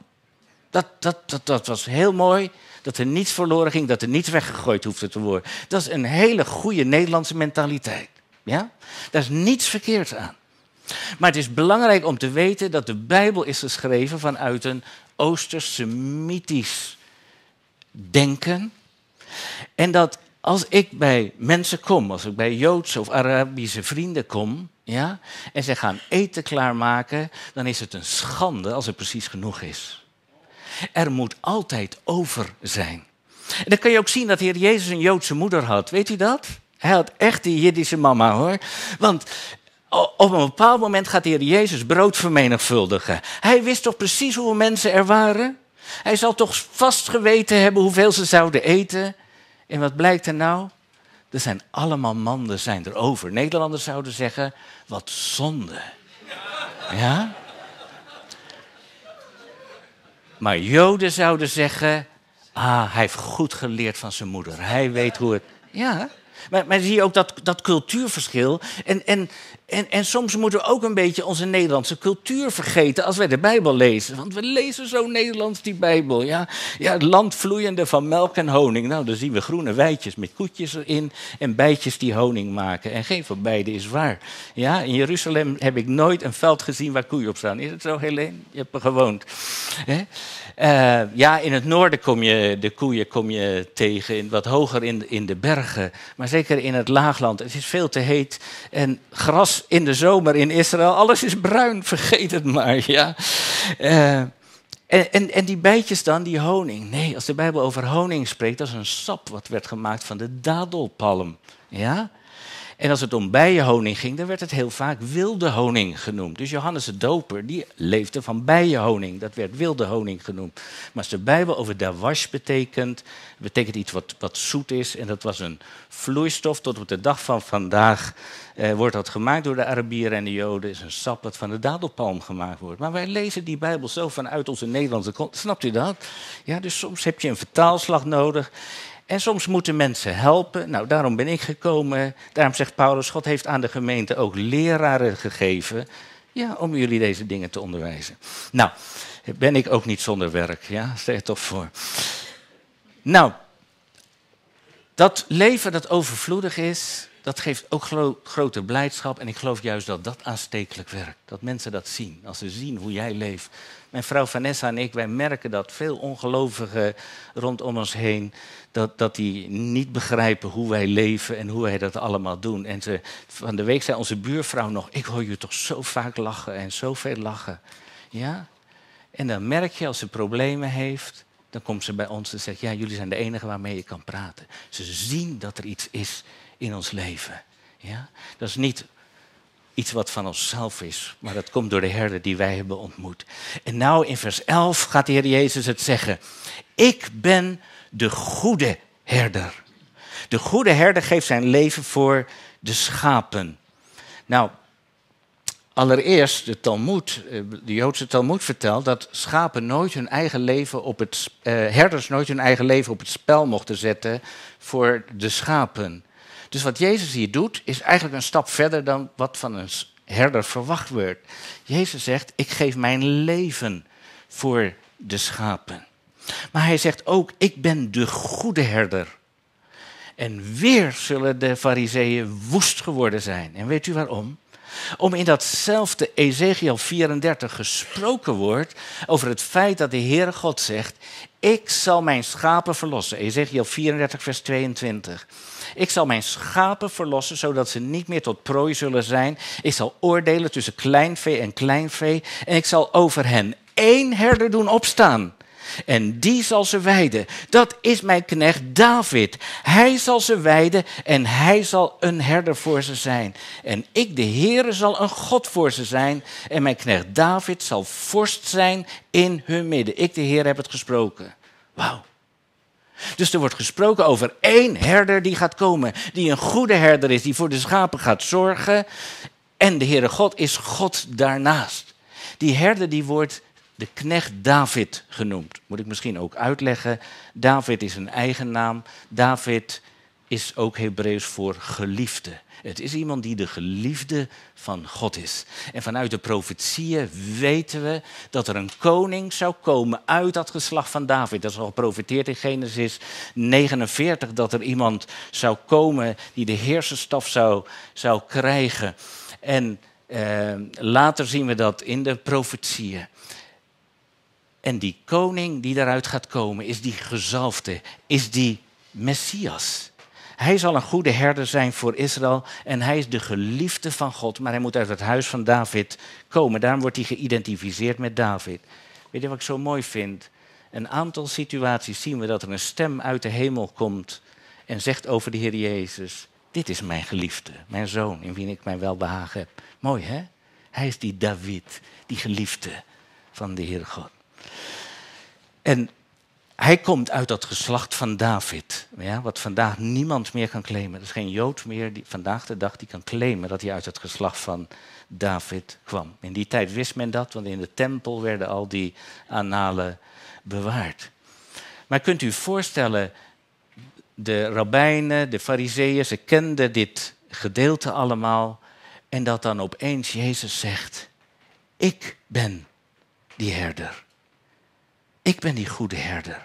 Dat was heel mooi, dat er niets verloren ging, dat er niets weggegooid hoefde te worden. Dat is een hele goede Nederlandse mentaliteit. Ja? Daar is niets verkeerds aan. Maar het is belangrijk om te weten dat de Bijbel is geschreven vanuit een Oosters-Semitisch denken. En dat als ik bij mensen kom, als ik bij Joodse of Arabische vrienden kom, ja, en ze gaan eten klaarmaken, dan is het een schande als er precies genoeg is. Er moet altijd over zijn. En dan kan je ook zien dat de Heer Jezus een Joodse moeder had. Weet u dat? Hij had echt die Jiddische mama, hoor. Want op een bepaald moment gaat de Heer Jezus brood vermenigvuldigen. Hij wist toch precies hoeveel mensen er waren? Hij zal toch vast geweten hebben hoeveel ze zouden eten? En wat blijkt er nou? Er zijn allemaal manden zijn er over. Nederlanders zouden zeggen, wat zonde. Ja? Maar Joden zouden zeggen, hij heeft goed geleerd van zijn moeder. Hij weet hoe het... Ja, maar zie je ook dat cultuurverschil. En soms moeten we ook een beetje onze Nederlandse cultuur vergeten als wij de Bijbel lezen. Want we lezen zo Nederlands die Bijbel. Ja, het land vloeiende van melk en honing. Nou, dan zien we groene weidjes met koetjes erin en bijtjes die honing maken. En geen van beide is waar. Ja, in Jeruzalem heb ik nooit een veld gezien waar koeien op staan. Is het zo, Helene? Je hebt er gewoond. Hè? In het noorden kom je de koeien tegen, wat hoger in de bergen. Maar zeker in het laagland. Het is veel te heet. En gras in de zomer in Israël, alles is bruin. Vergeet het maar. Ja. En die bijtjes dan, die honing. Nee, als de Bijbel over honing spreekt, dat is een sap wat werd gemaakt van de dadelpalm. Ja? En als het om bijenhoning ging, dan werd het heel vaak wilde honing genoemd. Dus Johannes de Doper, die leefde van bijenhoning. Dat werd wilde honing genoemd. Maar als de Bijbel over dawash betekent iets wat zoet is. En dat was een vloeistof. Tot op de dag van vandaag wordt dat gemaakt door de Arabieren en de Joden. Is een sap dat van de dadelpalm gemaakt wordt. Maar wij lezen die Bijbel zo vanuit onze Nederlandse grond. Snapt u dat? Ja, dus soms heb je een vertaalslag nodig. En soms moeten mensen helpen. Nou, daarom ben ik gekomen. Daarom zegt Paulus, God heeft aan de gemeente ook leraren gegeven. Ja, om jullie deze dingen te onderwijzen. Nou, ben ik ook niet zonder werk. Ja, stel je toch voor. Nou, dat leven dat overvloedig is, dat geeft ook grote blijdschap. En ik geloof juist dat dat aanstekelijk werkt. Dat mensen dat zien, als ze zien hoe jij leeft. Mijn vrouw Vanessa en ik, wij merken dat veel ongelovigen rondom ons heen, dat die niet begrijpen hoe wij leven en hoe wij dat allemaal doen. En van de week zei onze buurvrouw nog, ik hoor je toch zo vaak lachen en zoveel lachen. Ja? En dan merk je als ze problemen heeft, dan komt ze bij ons en zegt, ja, jullie zijn de enige waarmee je kan praten. Ze zien dat er iets is in ons leven. Ja? Dat is niet iets wat van onszelf is, maar dat komt door de herder die wij hebben ontmoet. En nou in vers 11 gaat de Heer Jezus het zeggen. Ik ben de goede herder. De goede herder geeft zijn leven voor de schapen. Nou, allereerst de Joodse Talmoed vertelt dat schapen nooit hun eigen leven herders nooit hun eigen leven op het spel mochten zetten voor de schapen. Dus wat Jezus hier doet, is eigenlijk een stap verder dan wat van een herder verwacht wordt. Jezus zegt, ik geef mijn leven voor de schapen. Maar hij zegt ook, ik ben de goede herder. En weer zullen de Farizeeën woest geworden zijn. En weet u waarom? Om in datzelfde Ezechiel 34 gesproken wordt over het feit dat de Heere God zegt, ik zal mijn schapen verlossen. Ezechiel 34 vers 22. Ik zal mijn schapen verlossen, zodat ze niet meer tot prooi zullen zijn. Ik zal oordelen tussen kleinvee en kleinvee. En ik zal over hen 1 herder doen opstaan. En die zal ze weiden. Dat is mijn knecht David. Hij zal ze weiden en hij zal een herder voor ze zijn. En ik, de Heere, zal een God voor ze zijn. En mijn knecht David zal vorst zijn in hun midden. Ik, de Heer, heb het gesproken. Wauw. Dus er wordt gesproken over 1 herder die gaat komen. Die een goede herder is, die voor de schapen gaat zorgen. En de Heere God is God daarnaast. Die herder die wordt de knecht David genoemd. Moet ik misschien ook uitleggen. David is een eigen naam. David is ook Hebreeuws voor geliefde. Het is iemand die de geliefde van God is. En vanuit de profetieën weten we dat er een koning zou komen uit dat geslacht van David. Dat is al geprofeteerd in Genesis 49, dat er iemand zou komen die de heerserstaf zou krijgen. En later zien we dat in de profetieën. En die koning die daaruit gaat komen, is die gezalfde, is die Messias. Hij zal een goede herder zijn voor Israël en hij is de geliefde van God, maar hij moet uit het huis van David komen. Daarom wordt hij geïdentificeerd met David. Weet je wat ik zo mooi vind? Een aantal situaties zien we dat er een stem uit de hemel komt en zegt over de Heer Jezus, dit is mijn geliefde, mijn zoon, in wie ik mijn welbehagen heb. Mooi hè? Hij is die David, die geliefde van de Heer God. En hij komt uit dat geslacht van David, ja, wat vandaag niemand meer kan claimen. Er is geen Jood meer die vandaag de dag die kan claimen dat hij uit het geslacht van David kwam. In die tijd wist men dat, want in de tempel werden al die annalen bewaard. Maar kunt u voorstellen, de rabbijnen, de farizeeën, ze kenden dit gedeelte allemaal. En dat dan opeens Jezus zegt, ik ben die herder. Ik ben die goede herder.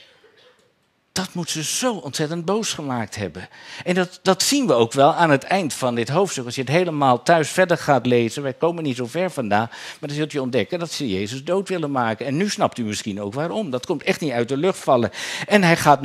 Dat moet ze zo ontzettend boos gemaakt hebben. En dat zien we ook wel aan het eind van dit hoofdstuk. Als je het helemaal thuis verder gaat lezen, wij komen niet zo ver vandaag, maar dan zult je ontdekken dat ze Jezus dood willen maken. En nu snapt u misschien ook waarom. Dat komt echt niet uit de lucht vallen. En hij gaat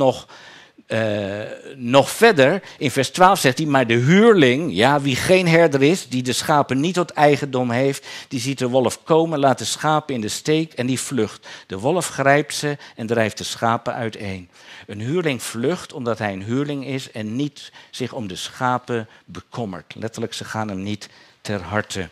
nog verder. In vers 12 zegt hij, maar de huurling, ja, wie geen herder is, die de schapen niet tot eigendom heeft, die ziet de wolf komen, laat de schapen in de steek en die vlucht. De wolf grijpt ze en drijft de schapen uiteen. Een huurling vlucht omdat hij een huurling is en niet zich om de schapen bekommert. Letterlijk, ze gaan hem niet ter harte.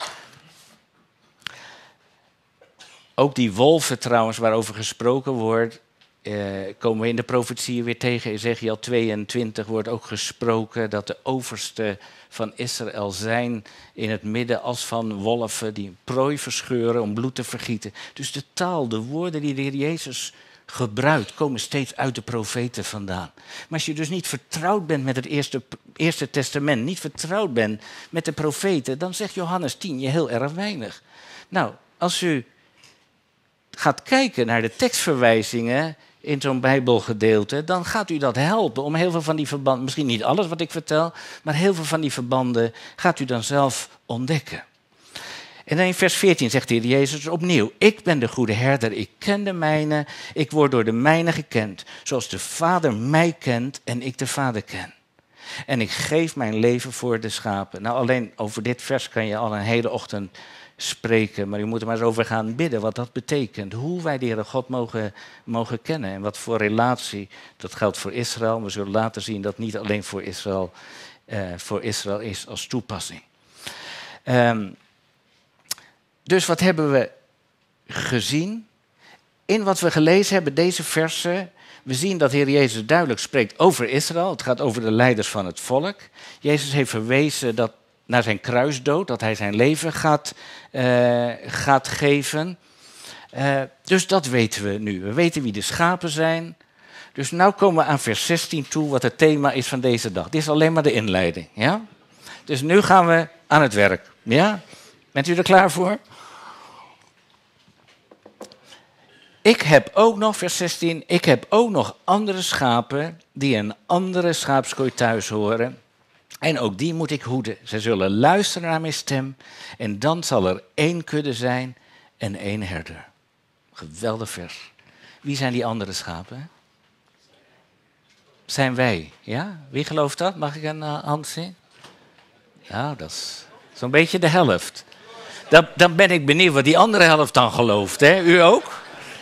Ook die wolven trouwens, waarover gesproken wordt, komen we in de profetieën weer tegen. Ezechiel 22 wordt ook gesproken dat de oversten van Israël zijn in het midden als van wolven die prooi verscheuren om bloed te vergieten. Dus de taal, de woorden die de Heer Jezus gebruikt, komen steeds uit de profeten vandaan. Maar als je dus niet vertrouwd bent met het Eerste Testament, niet vertrouwd bent met de profeten, dan zegt Johannes 10 je heel erg weinig. Nou, als u gaat kijken naar de tekstverwijzingen in zo'n Bijbelgedeelte, dan gaat u dat helpen om heel veel van die verbanden, misschien niet alles wat ik vertel, maar heel veel van die verbanden gaat u dan zelf ontdekken. En dan in vers 14 zegt de Heer Jezus opnieuw, ik ben de goede herder, ik ken de mijne, ik word door de mijne gekend, zoals de Vader mij kent en ik de Vader ken. En ik geef mijn leven voor de schapen. Nou, alleen over dit vers kan je al een hele ochtend spreken, maar u moet er maar eens over gaan bidden wat dat betekent. Hoe wij de Heere God mogen kennen en wat voor relatie, dat geldt voor Israël. We zullen later zien dat niet alleen voor Israël is als toepassing. Dus wat hebben we gezien? In wat we gelezen hebben, deze versen, we zien dat de Heer Jezus duidelijk spreekt over Israël. Het gaat over de leiders van het volk. Jezus heeft verwezen naar zijn kruisdood, dat hij zijn leven gaat geven. Dus dat weten we nu. We weten wie de schapen zijn. Dus nu komen we aan vers 16 toe, wat het thema is van deze dag. Dit is alleen maar de inleiding. Ja? Dus nu gaan we aan het werk. Ja? Bent u er klaar voor? Ik heb ook nog, vers 16, ik heb ook nog andere schapen die een andere schaapskooi thuis horen. En ook die moet ik hoeden. Ze zullen luisteren naar mijn stem. En dan zal er 1 kudde zijn en 1 herder. Geweldig vers. Wie zijn die andere schapen? Zijn wij, ja? Wie gelooft dat? Mag ik een hand zien? Ja, dat is zo'n beetje de helft. Dan ben ik benieuwd wat die andere helft dan gelooft, hè? U ook?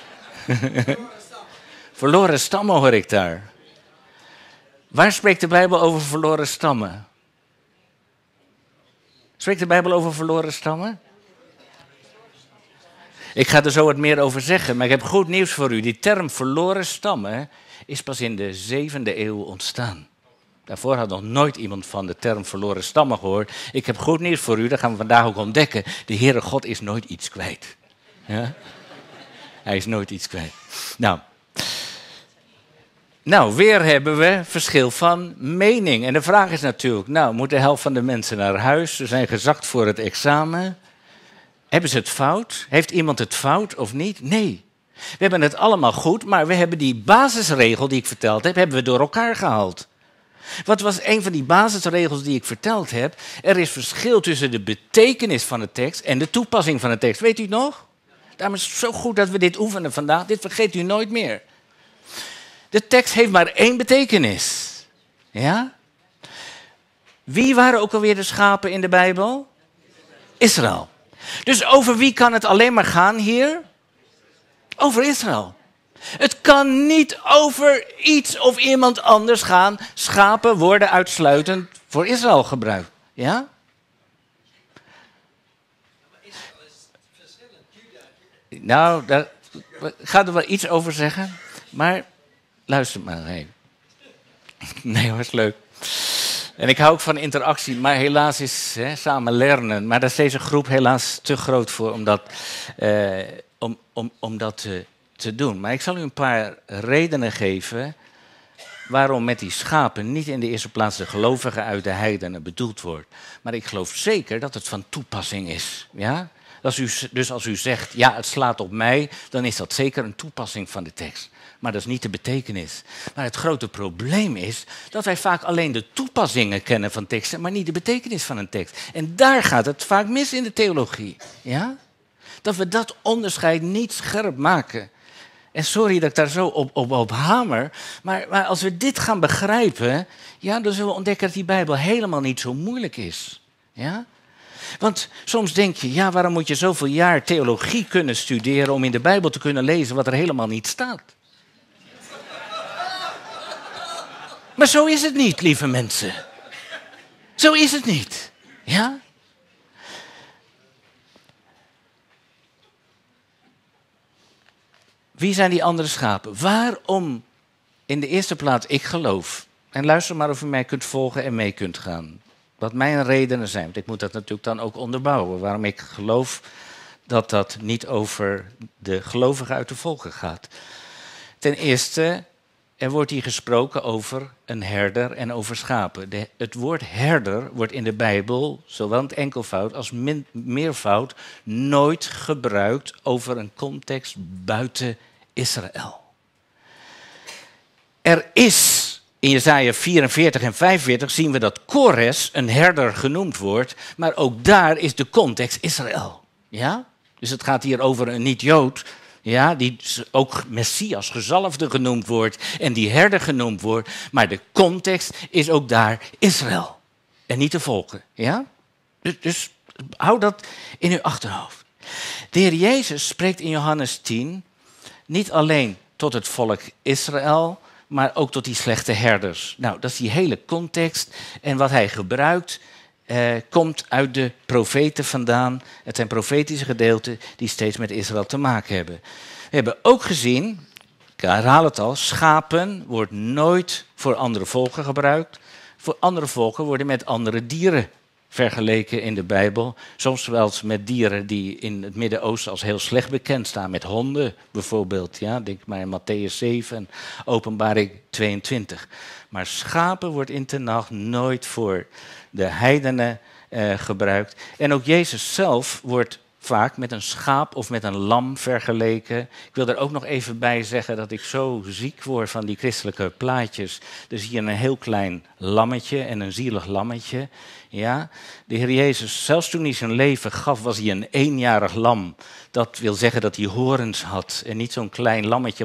Verloren stammen hoor ik daar. Waar spreekt de Bijbel over verloren stammen? Spreekt de Bijbel over verloren stammen? Ik ga er zo wat meer over zeggen, maar ik heb goed nieuws voor u. Die term verloren stammen is pas in de 7e eeuw ontstaan. Daarvoor had nog nooit iemand van de term verloren stammen gehoord. Ik heb goed nieuws voor u, dat gaan we vandaag ook ontdekken. De Heere God is nooit iets kwijt. Ja? Hij is nooit iets kwijt. Nou, weer hebben we verschil van mening. En de vraag is natuurlijk, moet de helft van de mensen naar huis? Ze zijn gezakt voor het examen. Hebben ze het fout? Heeft iemand het fout of niet? Nee. We hebben het allemaal goed, maar we hebben die basisregel die ik verteld heb, hebben we door elkaar gehaald. Wat was een van die basisregels die ik verteld heb? Er is verschil tussen de betekenis van de tekst en de toepassing van de tekst. Weet u het nog? Daarom is het zo goed dat we dit oefenen vandaag. Dit vergeet u nooit meer. De tekst heeft maar 1 betekenis. Ja? Wie waren ook alweer de schapen in de Bijbel? Israël. Dus over wie kan het alleen maar gaan hier? Over Israël. Het kan niet over iets of iemand anders gaan. Schapen worden uitsluitend voor Israël gebruikt. Ja? Nou, daar ga er wel iets over zeggen. Maar luister maar even. Nee hoor, is leuk. En ik hou ook van interactie, maar helaas is samen leren. Maar daar is deze groep helaas te groot voor om dat te doen. Maar ik zal u een paar redenen geven waarom met die schapen niet in de eerste plaats de gelovigen uit de heidenen bedoeld wordt. Maar ik geloof zeker dat het van toepassing is. Ja? Dus als u zegt, ja, het slaat op mij, dan is dat zeker een toepassing van de tekst. Maar dat is niet de betekenis. Maar het grote probleem is dat wij vaak alleen de toepassingen kennen van teksten, maar niet de betekenis van een tekst. En daar gaat het vaak mis in de theologie. Ja? Dat we dat onderscheid niet scherp maken. En sorry dat ik daar zo op hamer, maar als we dit gaan begrijpen, ja, dan zullen we ontdekken dat die Bijbel helemaal niet zo moeilijk is. Ja? Want soms denk je, ja, waarom moet je zoveel jaar theologie kunnen studeren om in de Bijbel te kunnen lezen wat er helemaal niet staat? Maar zo is het niet, lieve mensen. Zo is het niet. Ja? Wie zijn die andere schapen? Waarom in de eerste plaats ik geloof? En luister maar of u mij kunt volgen en mee kunt gaan. Wat mijn redenen zijn. Want ik moet dat natuurlijk dan ook onderbouwen. Waarom ik geloof dat dat niet over de gelovigen uit de volken gaat. Ten eerste, er wordt hier gesproken over een herder en over schapen. Het woord herder wordt in de Bijbel, zowel in het enkelvoud als meervoud, nooit gebruikt over een context buiten Israël. Er is, in Jesaja 44 en 45 zien we dat Kores een herder genoemd wordt, maar ook daar is de context Israël. Ja? Dus het gaat hier over een niet-Jood, ja, die ook Messias, gezalfde genoemd wordt en die herder genoemd wordt, maar de context is ook daar Israël en niet de volken. Ja? Dus hou dat in uw achterhoofd. De Heer Jezus spreekt in Johannes 10 niet alleen tot het volk Israël, maar ook tot die slechte herders. Nou, dat is die hele context. En wat hij gebruikt, komt uit de profeten vandaan. Het zijn profetische gedeelten die steeds met Israël te maken hebben. We hebben ook gezien, ik herhaal het al, schapen wordt nooit voor andere volken gebruikt. Voor andere volken worden met andere dieren vergeleken in de Bijbel. Soms wel eens met dieren die in het Midden-Oosten als heel slecht bekend staan. Met honden bijvoorbeeld. Ja? Denk maar in Matthäus 7 en Openbaring 22. Maar schapen wordt in Tenach nooit voor de heidenen gebruikt. En ook Jezus zelf wordt vaak met een schaap of met een lam vergeleken. Ik wil er ook nog even bij zeggen dat ik zo ziek word van die christelijke plaatjes. Dus hier een heel klein lammetje en een zielig lammetje. Ja, de Heer Jezus, zelfs toen hij zijn leven gaf, was hij een eenjarig lam. Dat wil zeggen dat hij horens had. En niet zo'n klein lammetje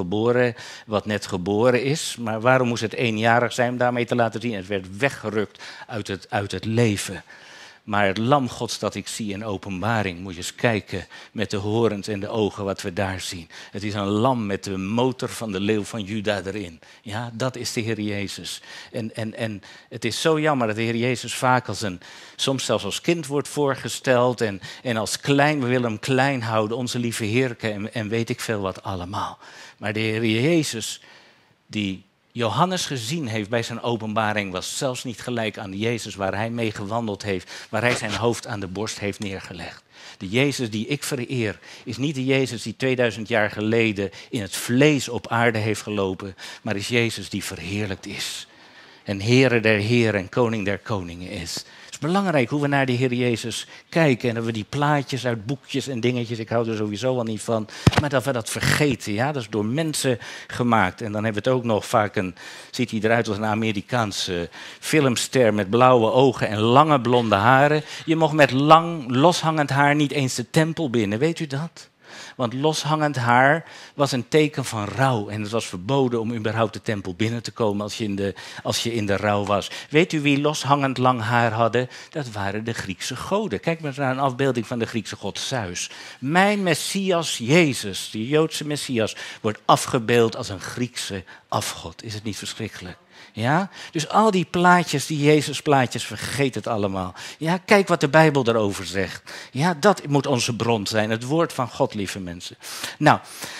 wat net geboren is. Maar waarom moest het eenjarig zijn om daarmee te laten zien? Het werd weggerukt uit het leven. Maar het lam Gods dat ik zie in Openbaring, moet je eens kijken met de horens en de ogen wat we daar zien. Het is een lam met de motor van de leeuw van Juda erin. Ja, dat is de Heer Jezus. En het is zo jammer dat de Heer Jezus vaak soms zelfs als kind wordt voorgesteld. En als klein, we willen hem klein houden, onze lieve Heer en weet ik veel wat allemaal. Maar de Heer Jezus, die Johannes gezien heeft bij zijn openbaring, was zelfs niet gelijk aan de Jezus waar hij mee gewandeld heeft, waar hij zijn hoofd aan de borst heeft neergelegd. De Jezus die ik vereer is niet de Jezus die 2000 jaar geleden in het vlees op aarde heeft gelopen, maar is Jezus die verheerlijkt is. En Heere der Heren en Koning der Koningen is. Het is belangrijk hoe we naar de Heer Jezus kijken. En dat we die plaatjes uit boekjes en dingetjes, ik hou er sowieso al niet van. Maar dat we dat vergeten, ja. Dat is door mensen gemaakt. En dan hebben we het ook nog vaak ziet hij eruit als een Amerikaanse filmster met blauwe ogen en lange blonde haren. Je mocht met lang, loshangend haar niet eens de tempel binnen, weet u dat? Want loshangend haar was een teken van rouw. En het was verboden om überhaupt de tempel binnen te komen als je in de rouw was. Weet u wie loshangend lang haar hadden? Dat waren de Griekse goden. Kijk maar eens naar een afbeelding van de Griekse god Zeus. Mijn Messias Jezus, de Joodse Messias, wordt afgebeeld als een Griekse afgod. Is het niet verschrikkelijk? Ja? Dus al die plaatjes, die Jezus-plaatjes, vergeet het allemaal. Ja, kijk wat de Bijbel daarover zegt. Ja, dat moet onze bron zijn, het woord van God, lieve mensen. Nou,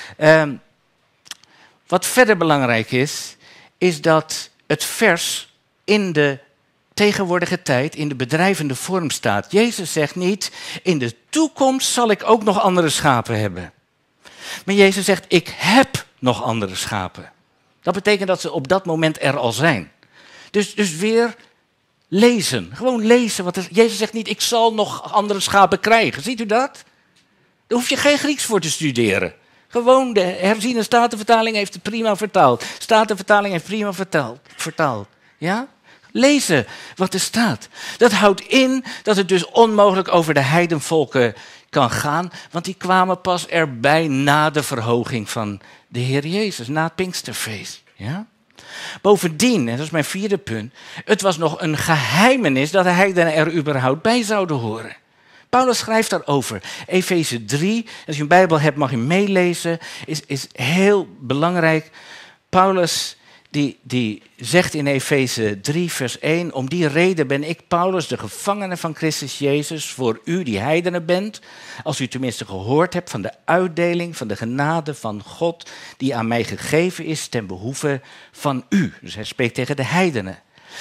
wat verder belangrijk is dat het vers in de tegenwoordige tijd in de bedrijvende vorm staat. Jezus zegt niet, in de toekomst zal ik ook nog andere schapen hebben. Maar Jezus zegt, ik heb nog andere schapen. Dat betekent dat ze op dat moment er al zijn. Dus weer lezen. Gewoon lezen. Jezus zegt niet, ik zal nog andere schapen krijgen. Ziet u dat? Daar hoef je geen Grieks voor te studeren. Gewoon de herziene Statenvertaling heeft het prima vertaald. Statenvertaling heeft prima vertaald. Ja? Lezen wat er staat. Dat houdt in dat het dus onmogelijk over de heidenvolken kan gaan. Want die kwamen pas erbij na de verhoging van de Heer Jezus. Na het Pinksterfeest. Ja? Bovendien, en dat is mijn vierde punt. Het was nog een geheimenis dat de heidenen er überhaupt bij zouden horen. Paulus schrijft daarover. Efeze 3, als je een Bijbel hebt mag je meelezen. Is heel belangrijk. Paulus die zegt in Efeze 3 vers 1... Om die reden ben ik, Paulus, de gevangene van Christus Jezus... voor u die heidenen bent... als u tenminste gehoord hebt van de uitdeling... van de genade van God... die aan mij gegeven is ten behoeve van u. Dus hij spreekt tegen de heidenen.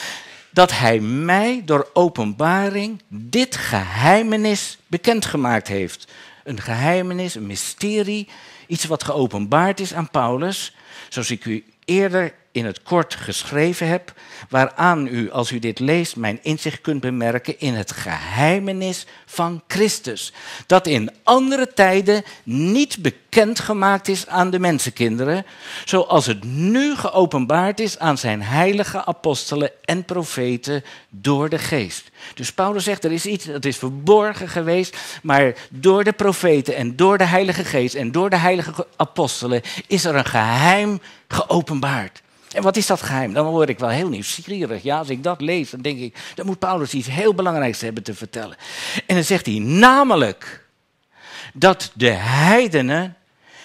Dat hij mij door openbaring dit geheimenis bekendgemaakt heeft. Een geheimenis, een mysterie... iets wat geopenbaard is aan Paulus... zoals ik u eerder in het kort geschreven heb, waaraan u, als u dit leest, mijn inzicht kunt bemerken in het geheimenis van Christus. Dat in andere tijden niet bekendgemaakt is aan de mensenkinderen, zoals het nu geopenbaard is aan zijn heilige apostelen en profeten door de geest. Dus Paulus zegt, er is iets dat is verborgen geweest, maar door de profeten en door de heilige geest en door de heilige apostelen is er een geheim geopenbaard. En wat is dat geheim? Dan word ik wel heel nieuwsgierig. Ja, als ik dat lees, dan denk ik, dan moet Paulus iets heel belangrijks hebben te vertellen. En dan zegt hij namelijk dat de heidenen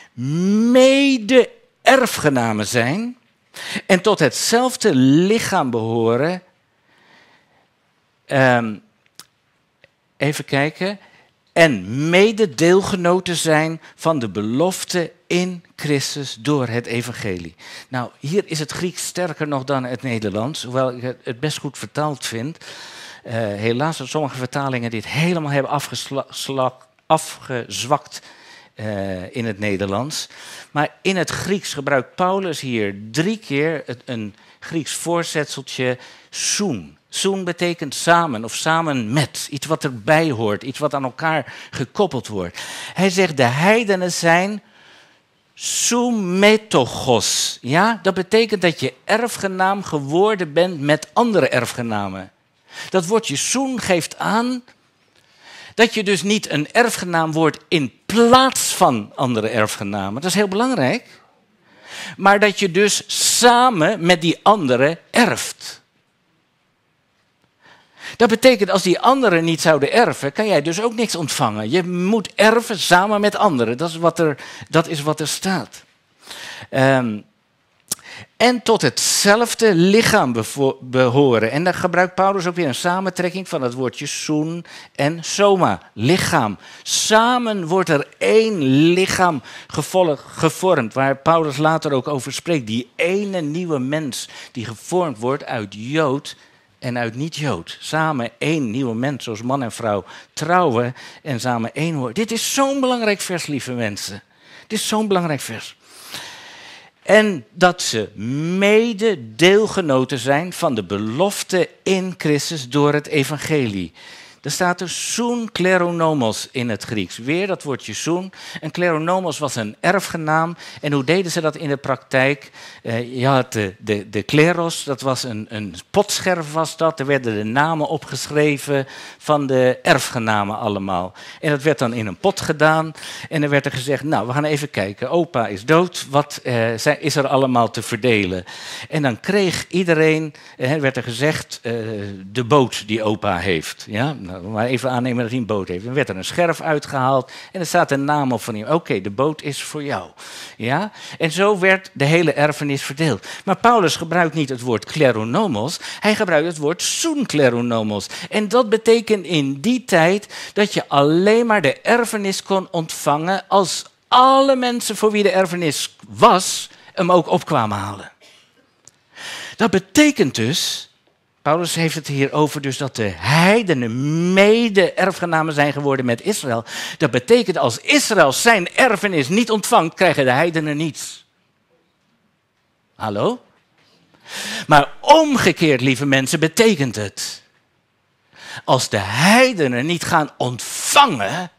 mede-erfgenamen zijn en tot hetzelfde lichaam behoren. Even kijken. En mededeelgenoten zijn van de belofte in Christus door het evangelie. Nou, hier is het Grieks sterker nog dan het Nederlands, hoewel ik het best goed vertaald vind. helaas dat sommige vertalingen dit helemaal hebben afgezwakt in het Nederlands. Maar in het Grieks gebruikt Paulus hier 3 keer een Grieks voorzetseltje soen. Soen betekent samen of samen met. Iets wat erbij hoort, iets wat aan elkaar gekoppeld wordt. Hij zegt de heidenen zijn soumetogos. Ja, dat betekent dat je erfgenaam geworden bent met andere erfgenamen. Dat woordje soen geeft aan dat je dus niet een erfgenaam wordt in plaats van andere erfgenamen. Dat is heel belangrijk. Maar dat je dus samen met die andere erft. Dat betekent als die anderen niet zouden erven, kan jij dus ook niks ontvangen. Je moet erven samen met anderen. Dat is wat er staat. En tot hetzelfde lichaam behoren. En dan gebruikt Paulus ook weer een samentrekking van het woordje soen en soma, lichaam. Samen wordt er 1 lichaam gevormd, waar Paulus later ook over spreekt. Die ene nieuwe mens die gevormd wordt uit Jood en uit niet-Jood. Samen 1 nieuwe mens, zoals man en vrouw trouwen en samen 1 worden. Dit is zo'n belangrijk vers, lieve mensen. Dit is zo'n belangrijk vers. En dat ze mede deelgenoten zijn van de belofte in Christus door het evangelie. Er staat er soen kleronomos in het Grieks. Weer dat woordje soen. En kleronomos was een erfgenaam. En hoe deden ze dat in de praktijk? Je had de kleros, dat was een potscherf was dat. Er werden de namen opgeschreven van de erfgenamen allemaal. En dat werd dan in een pot gedaan. En er werd er gezegd, nou, we gaan even kijken. Opa is dood, wat is er allemaal te verdelen? En dan kreeg iedereen, werd er gezegd, de boot die opa heeft. Ja, maar even aannemen dat hij een boot heeft. Dan werd er een scherf uitgehaald en er staat een naam op van hem. Oké, de boot is voor jou. Ja? En zo werd de hele erfenis verdeeld. Maar Paulus gebruikt niet het woord kleronomos, hij gebruikt het woord soen kleronomos. En dat betekent in die tijd dat je alleen maar de erfenis kon ontvangen als alle mensen voor wie de erfenis was, hem ook opkwamen halen. Dat betekent dus, Paulus heeft het hier over dus dat de heidenen mede-erfgenamen zijn geworden met Israël. Dat betekent als Israël zijn erfenis niet ontvangt, krijgen de heidenen niets. Hallo? Maar omgekeerd, lieve mensen, betekent het, als de heidenen niet gaan ontvangen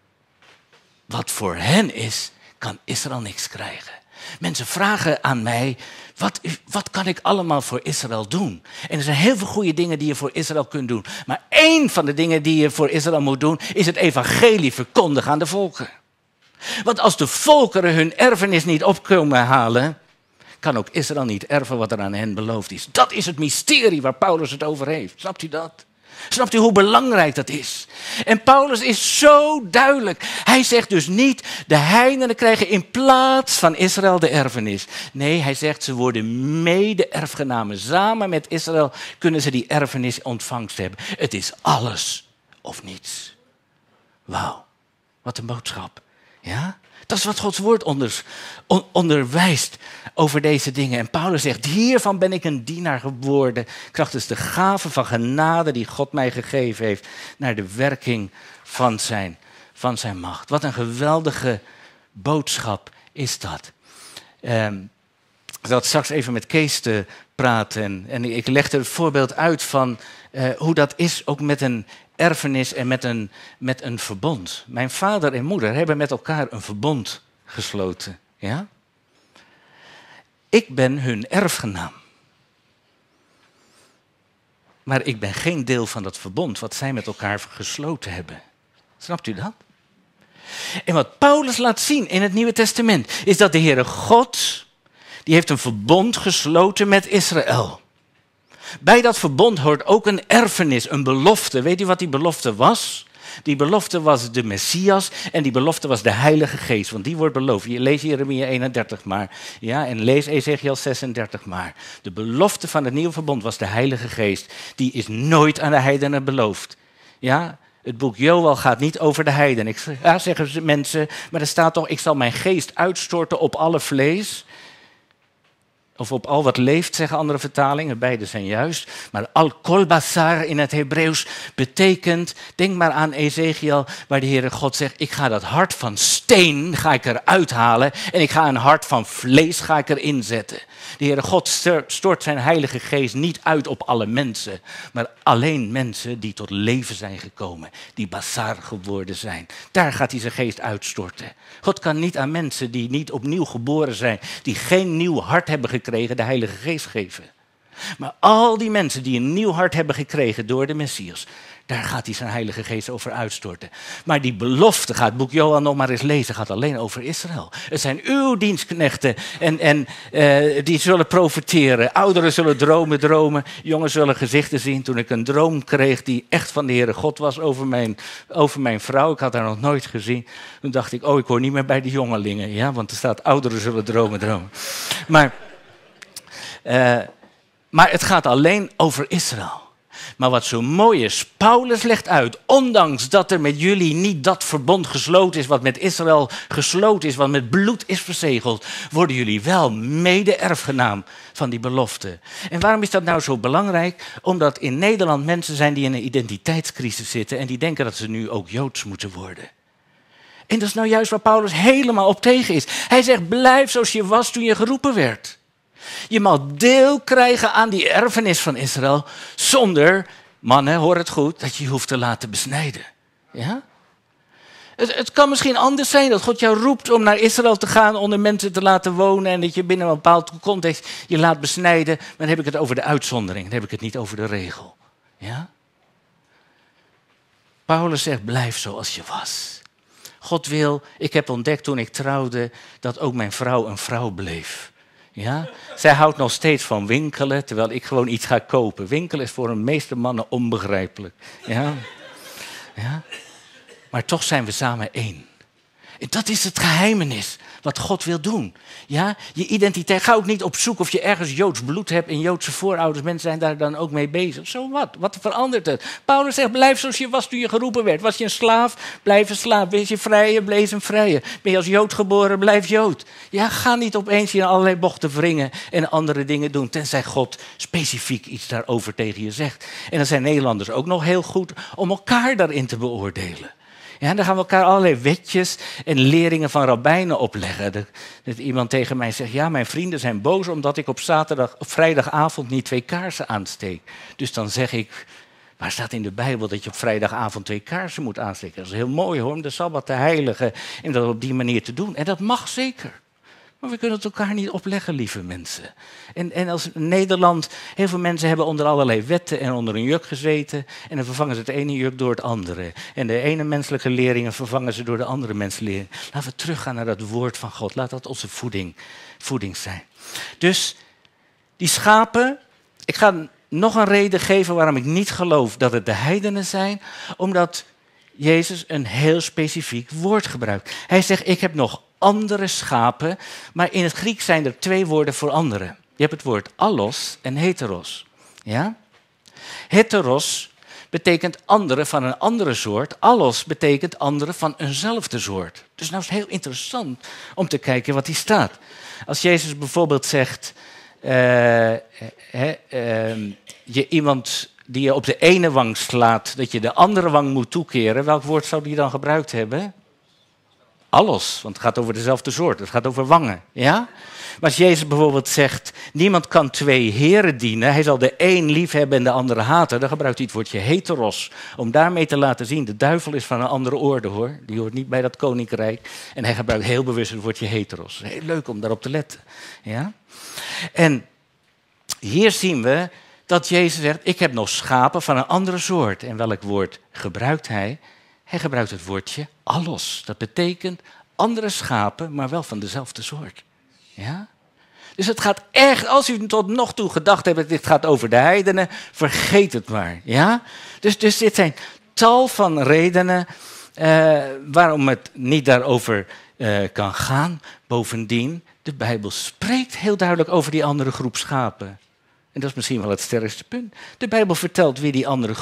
wat voor hen is, kan Israël niks krijgen. Mensen vragen aan mij, wat kan ik allemaal voor Israël doen? En er zijn heel veel goede dingen die je voor Israël kunt doen. Maar één van de dingen die je voor Israël moet doen, is het evangelie verkondigen aan de volken. Want als de volkeren hun erfenis niet opkomen halen, kan ook Israël niet erven wat er aan hen beloofd is. Dat is het mysterie waar Paulus het over heeft. Snapt u dat? Snapt u hoe belangrijk dat is? En Paulus is zo duidelijk. Hij zegt dus niet, de heidenen krijgen in plaats van Israël de erfenis. Nee, hij zegt, ze worden mede-erfgenamen. Samen met Israël kunnen ze die erfenis ontvangst hebben. Het is alles of niets. Wauw, wat een boodschap. Ja? Dat is wat Gods woord onderwijst over deze dingen. En Paulus zegt, hiervan ben ik een dienaar geworden, krachtens de gave van genade die God mij gegeven heeft, naar de werking van zijn macht. Wat een geweldige boodschap is dat. Ik zat straks even met Kees te praten en ik legde het voorbeeld uit van hoe dat is ook met een erfenis en met een verbond. Mijn vader en moeder hebben met elkaar een verbond gesloten. Ja? Ik ben hun erfgenaam. Maar ik ben geen deel van dat verbond wat zij met elkaar gesloten hebben. Snapt u dat? En wat Paulus laat zien in het Nieuwe Testament is dat de Heere God, die heeft een verbond gesloten met Israël. Bij dat verbond hoort ook een erfenis, een belofte. Weet u wat die belofte was? Die belofte was de Messias en die belofte was de Heilige Geest. Want die wordt beloofd. Lees Jeremia 31 maar. Ja, en lees Ezekiel 36 maar. De belofte van het nieuwe verbond was de Heilige Geest. Die is nooit aan de heidenen beloofd. Ja, het boek Joël gaat niet over de heidenen. Ja, zeggen mensen, maar er staat toch, ik zal mijn geest uitstorten op alle vlees. Of op al wat leeft, zeggen andere vertalingen. Beide zijn juist. Maar al-kol basar in het Hebreeuws betekent, denk maar aan Ezekiel, waar de Heere God zegt, ik ga dat hart van steen ga ik eruit halen en ik ga een hart van vlees ga ik erin zetten. De Heere God stort zijn Heilige Geest niet uit op alle mensen, maar alleen mensen die tot leven zijn gekomen, die basar geworden zijn. Daar gaat hij zijn geest uitstorten. God kan niet aan mensen die niet opnieuw geboren zijn, die geen nieuw hart hebben gekregen, de Heilige Geest geven. Maar al die mensen die een nieuw hart hebben gekregen door de Messias, daar gaat hij zijn Heilige Geest over uitstorten. Maar die belofte, gaat het boek Joël nog maar eens lezen, gaat alleen over Israël. Het zijn uw dienstknechten en die zullen profeteren. Ouderen zullen dromen. Jongen zullen gezichten zien. Toen ik een droom kreeg die echt van de Heere God was over mijn vrouw. Ik had haar nog nooit gezien. Toen dacht ik, ik hoor niet meer bij de jongelingen. Ja, want er staat ouderen zullen dromen. Maar het gaat alleen over Israël. Maar wat zo mooi is, Paulus legt uit, ondanks dat er met jullie niet dat verbond gesloten is, wat met Israël gesloten is, wat met bloed is verzegeld, worden jullie wel mede-erfgenaam van die belofte. En waarom is dat nou zo belangrijk? Omdat in Nederland mensen zijn die in een identiteitscrisis zitten en die denken dat ze nu ook Joods moeten worden. En dat is nou juist waar Paulus helemaal op tegen is. Hij zegt, blijf zoals je was toen je geroepen werd. Je mag deel krijgen aan die erfenis van Israël zonder, mannen, hoor het goed, dat je je hoeft te laten besnijden. Ja? Het kan misschien anders zijn dat God jou roept om naar Israël te gaan, onder mensen te laten wonen en dat je binnen een bepaald context je laat besnijden. Maar dan heb ik het over de uitzondering, dan heb ik het niet over de regel. Ja? Paulus zegt, blijf zoals je was. God wil, ik heb ontdekt toen ik trouwde, dat ook mijn vrouw een vrouw bleef. Ja? Zij houdt nog steeds van winkelen, terwijl ik gewoon iets ga kopen. Winkelen is voor de meeste mannen onbegrijpelijk. Ja? Ja? Maar toch zijn we samen één. En dat is het geheimenis wat God wil doen. Ja? Je identiteit, ga ook niet op zoek of je ergens Joods bloed hebt en Joodse voorouders. Mensen zijn daar dan ook mee bezig. Zo wat? Wat verandert het? Paulus zegt, blijf zoals je was toen je geroepen werd. Was je een slaaf? Blijf een slaaf. Wees je vrije? Blijf een vrije. Ben je als Jood geboren? Blijf Jood. Ja, ga niet opeens in allerlei bochten wringen en andere dingen doen, tenzij God specifiek iets daarover tegen je zegt. En dan zijn Nederlanders ook nog heel goed om elkaar daarin te beoordelen. Ja, dan gaan we elkaar allerlei wetjes en leringen van rabbijnen opleggen. Dat iemand tegen mij zegt, ja, mijn vrienden zijn boos omdat ik op vrijdagavond niet 2 kaarsen aansteek. Dus dan zeg ik, waar staat in de Bijbel dat je op vrijdagavond 2 kaarsen moet aansteken? Dat is heel mooi hoor, om de Sabbat te heiligen en dat op die manier te doen. En dat mag zeker. Maar we kunnen het elkaar niet opleggen, lieve mensen. En als Nederland, heel veel mensen hebben onder allerlei wetten en onder een juk gezeten. En dan vervangen ze het ene juk door het andere. En de ene menselijke leringen vervangen ze door de andere menselijke leringen. Laten we teruggaan naar dat woord van God. Laat dat onze voeding zijn. Dus die schapen, ik ga nog een reden geven waarom ik niet geloof dat het de heidenen zijn. Omdat Jezus een heel specifiek woord gebruikt. Hij zegt, ik heb nog andere schapen, maar in het Grieks zijn er 2 woorden voor andere. Je hebt het woord allos en heteros. Ja? Heteros betekent andere van een andere soort. Allos betekent andere van eenzelfde soort. Dus nou is het heel interessant om te kijken wat hier staat. Als Jezus bijvoorbeeld zegt, je iemand die je op de ene wang slaat, dat je de andere wang moet toekeren, welk woord zou die dan gebruikt hebben? Allos, want het gaat over dezelfde soort. Het gaat over wangen. Ja? Maar als Jezus bijvoorbeeld zegt, niemand kan 2 heren dienen. Hij zal de een lief hebben en de andere haten. Dan gebruikt hij het woordje heteros. Om daarmee te laten zien, de duivel is van een andere orde hoor. Die hoort niet bij dat koninkrijk. En hij gebruikt heel bewust het woordje heteros. Heel leuk om daarop te letten. Ja? En hier zien we dat Jezus zegt, ik heb nog schapen van een andere soort. En welk woord gebruikt hij? Hij gebruikt het woordje allos. Dat betekent andere schapen, maar wel van dezelfde soort. Ja? Dus het gaat echt, als u tot nog toe gedacht hebt dat dit gaat over de heidenen, vergeet het maar. Ja? Dus dit zijn tal van redenen waarom het niet daarover kan gaan. Bovendien, de Bijbel spreekt heel duidelijk over die andere groep schapen. En dat is misschien wel het sterkste punt. De Bijbel vertelt wie die andere groep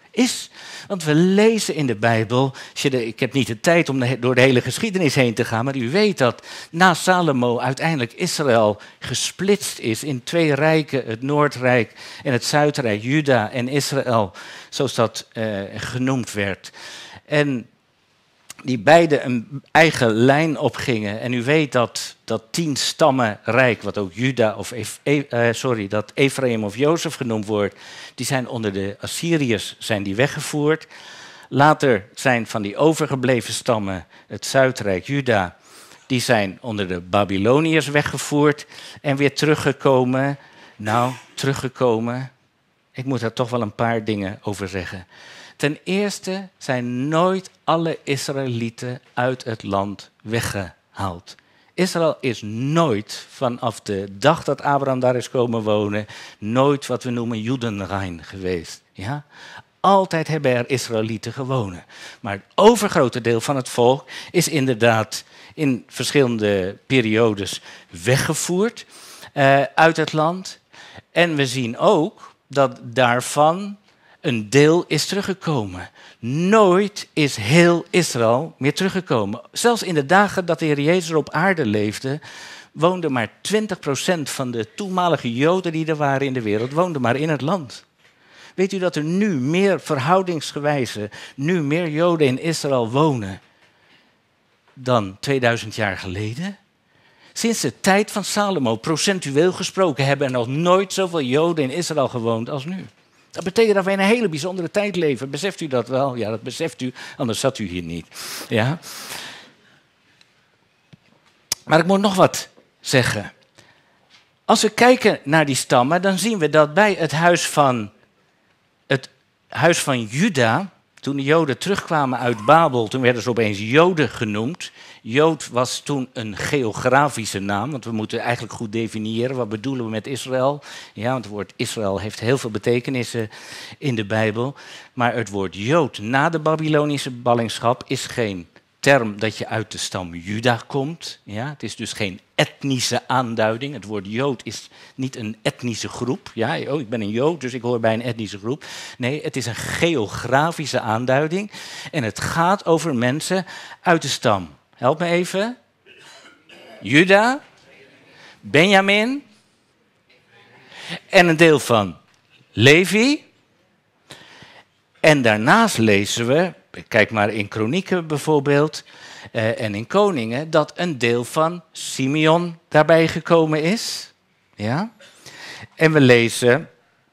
is. Want we lezen in de Bijbel, ik heb niet de tijd om door de hele geschiedenis heen te gaan, maar u weet dat na Salomo uiteindelijk Israël gesplitst is in 2 rijken, het Noordrijk en het Zuidrijk, Juda en Israël, zoals dat genoemd werd. En die beide een eigen lijn opgingen. En u weet dat 10 stammenrijk, wat ook Juda of dat Ephraim of Jozef genoemd wordt, die zijn onder de Assyriërs weggevoerd. Later zijn van die overgebleven stammen, het Zuidrijk, Juda, die zijn onder de Babyloniërs weggevoerd en weer teruggekomen. Nou, teruggekomen, ik moet daar toch wel een paar dingen over zeggen. Ten eerste zijn nooit alle Israëlieten uit het land weggehaald. Israël is nooit vanaf de dag dat Abraham daar is komen wonen, nooit wat we noemen Judenrein geweest. Ja? Altijd hebben er Israëlieten gewoond. Maar het overgrote deel van het volk is inderdaad in verschillende periodes weggevoerd uit het land. En we zien ook dat daarvan een deel is teruggekomen. Nooit is heel Israël meer teruggekomen. Zelfs in de dagen dat de Heer Jezus op aarde leefde, woonde maar 20% van de toenmalige Joden die er waren in de wereld, woonde maar in het land. Weet u dat er nu meer verhoudingsgewijze, nu meer Joden in Israël wonen dan 2000 jaar geleden? Sinds de tijd van Salomo, procentueel gesproken, hebben er nog nooit zoveel Joden in Israël gewoond als nu. Dat betekent dat wij in een hele bijzondere tijd leven. Beseft u dat wel? Ja, dat beseft u, anders zat u hier niet. Ja? Maar ik moet nog wat zeggen. Als we kijken naar die stammen, dan zien we dat bij het huis van Juda, toen de Joden terugkwamen uit Babel, toen werden ze opeens Joden genoemd. Jood was toen een geografische naam, want we moeten eigenlijk goed definiëren wat bedoelen we met Israël. Ja, want het woord Israël heeft heel veel betekenissen in de Bijbel. Maar het woord Jood na de Babylonische ballingschap is geen term dat je uit de stam Juda komt. Ja, het is dus geen etnische aanduiding. Het woord Jood is niet een etnische groep. Ja, ik ben een Jood, dus ik hoor bij een etnische groep. Nee, het is een geografische aanduiding. En het gaat over mensen uit de stam. Help me even. Juda, Benjamin en een deel van Levi. En daarnaast lezen we, kijk maar in Kronieken bijvoorbeeld en in Koningen, dat een deel van Simeon daarbij gekomen is. Ja? En we lezen,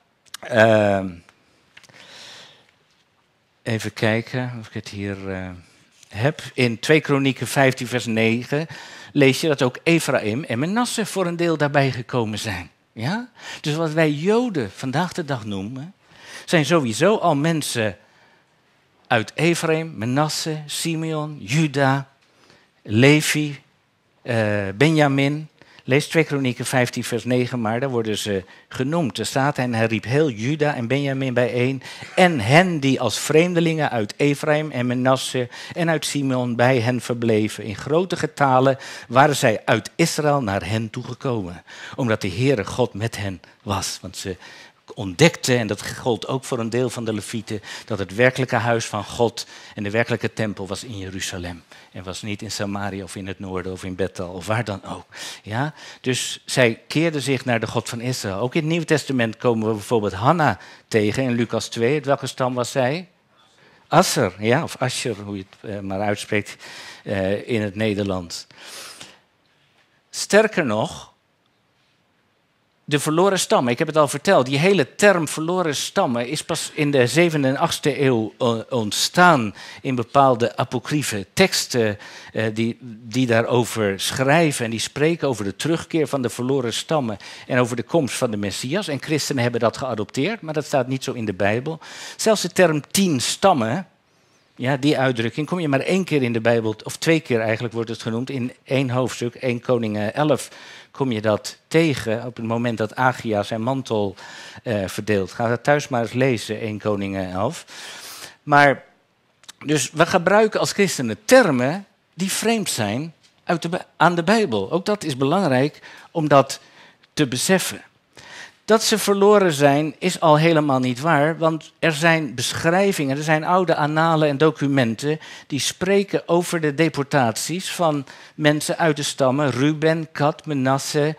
even kijken of ik het hier heb. In 2 Kronieken 15 vers 9 lees je dat ook Ephraim en Manasse voor een deel daarbij gekomen zijn. Ja? Dus wat wij Joden vandaag de dag noemen, zijn sowieso al mensen uit Ephraim, Manasse, Simeon, Juda, Levi, Benjamin. Lees 2 Kronieken 15 vers 9 maar, daar worden ze genoemd. Er staat, en hij riep heel Juda en Benjamin bijeen en hen die als vreemdelingen uit Ephraim en Manasse en uit Simeon bij hen verbleven. In grote getalen waren zij uit Israël naar hen toegekomen, omdat de Heere God met hen was. Want ze ontdekte, en dat gold ook voor een deel van de Levieten, dat het werkelijke huis van God en de werkelijke tempel was in Jeruzalem. En was niet in Samaria of in het noorden of in Bethel of waar dan ook. Ja? Dus zij keerden zich naar de God van Israël. Ook in het Nieuwe Testament komen we bijvoorbeeld Hanna tegen in Lucas 2. Uit welke stam was zij? Asser, ja, of Asher, hoe je het maar uitspreekt in het Nederlands. Sterker nog, de verloren stammen, ik heb het al verteld, die hele term verloren stammen is pas in de 7e en 8e eeuw ontstaan in bepaalde apocryfe teksten die daarover schrijven en die spreken over de terugkeer van de verloren stammen en over de komst van de Messias. En christenen hebben dat geadopteerd, maar dat staat niet zo in de Bijbel. Zelfs de term 10 stammen, ja, die uitdrukking kom je maar 1 keer in de Bijbel, of 2 keer eigenlijk wordt het genoemd, in 1 hoofdstuk, 1 Koningen 11, kom je dat tegen op het moment dat Agia zijn mantel verdeelt. Ga dat thuis maar eens lezen, 1 Koningen 11. Maar, dus we gebruiken als christenen termen die vreemd zijn aan de Bijbel. Ook dat is belangrijk om dat te beseffen. Dat ze verloren zijn is al helemaal niet waar, want er zijn beschrijvingen, er zijn oude annalen en documenten die spreken over de deportaties van mensen uit de stammen Ruben, Gad, Manasse,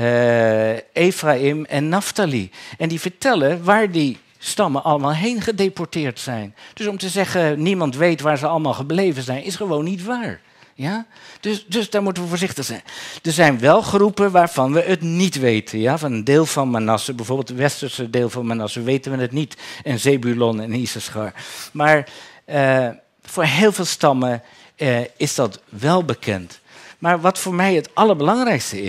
Ephraim en Naphtali. En die vertellen waar die stammen allemaal heen gedeporteerd zijn. Dus om te zeggen, niemand weet waar ze allemaal gebleven zijn, is gewoon niet waar. Ja? Dus daar moeten we voorzichtig zijn. Er zijn wel groepen waarvan we het niet weten. Ja? Van een deel van Manasse, bijvoorbeeld het westerse deel van Manasse, weten we het niet. En Zebulon en Issachar. Maar voor heel veel stammen is dat wel bekend. Maar wat voor mij het allerbelangrijkste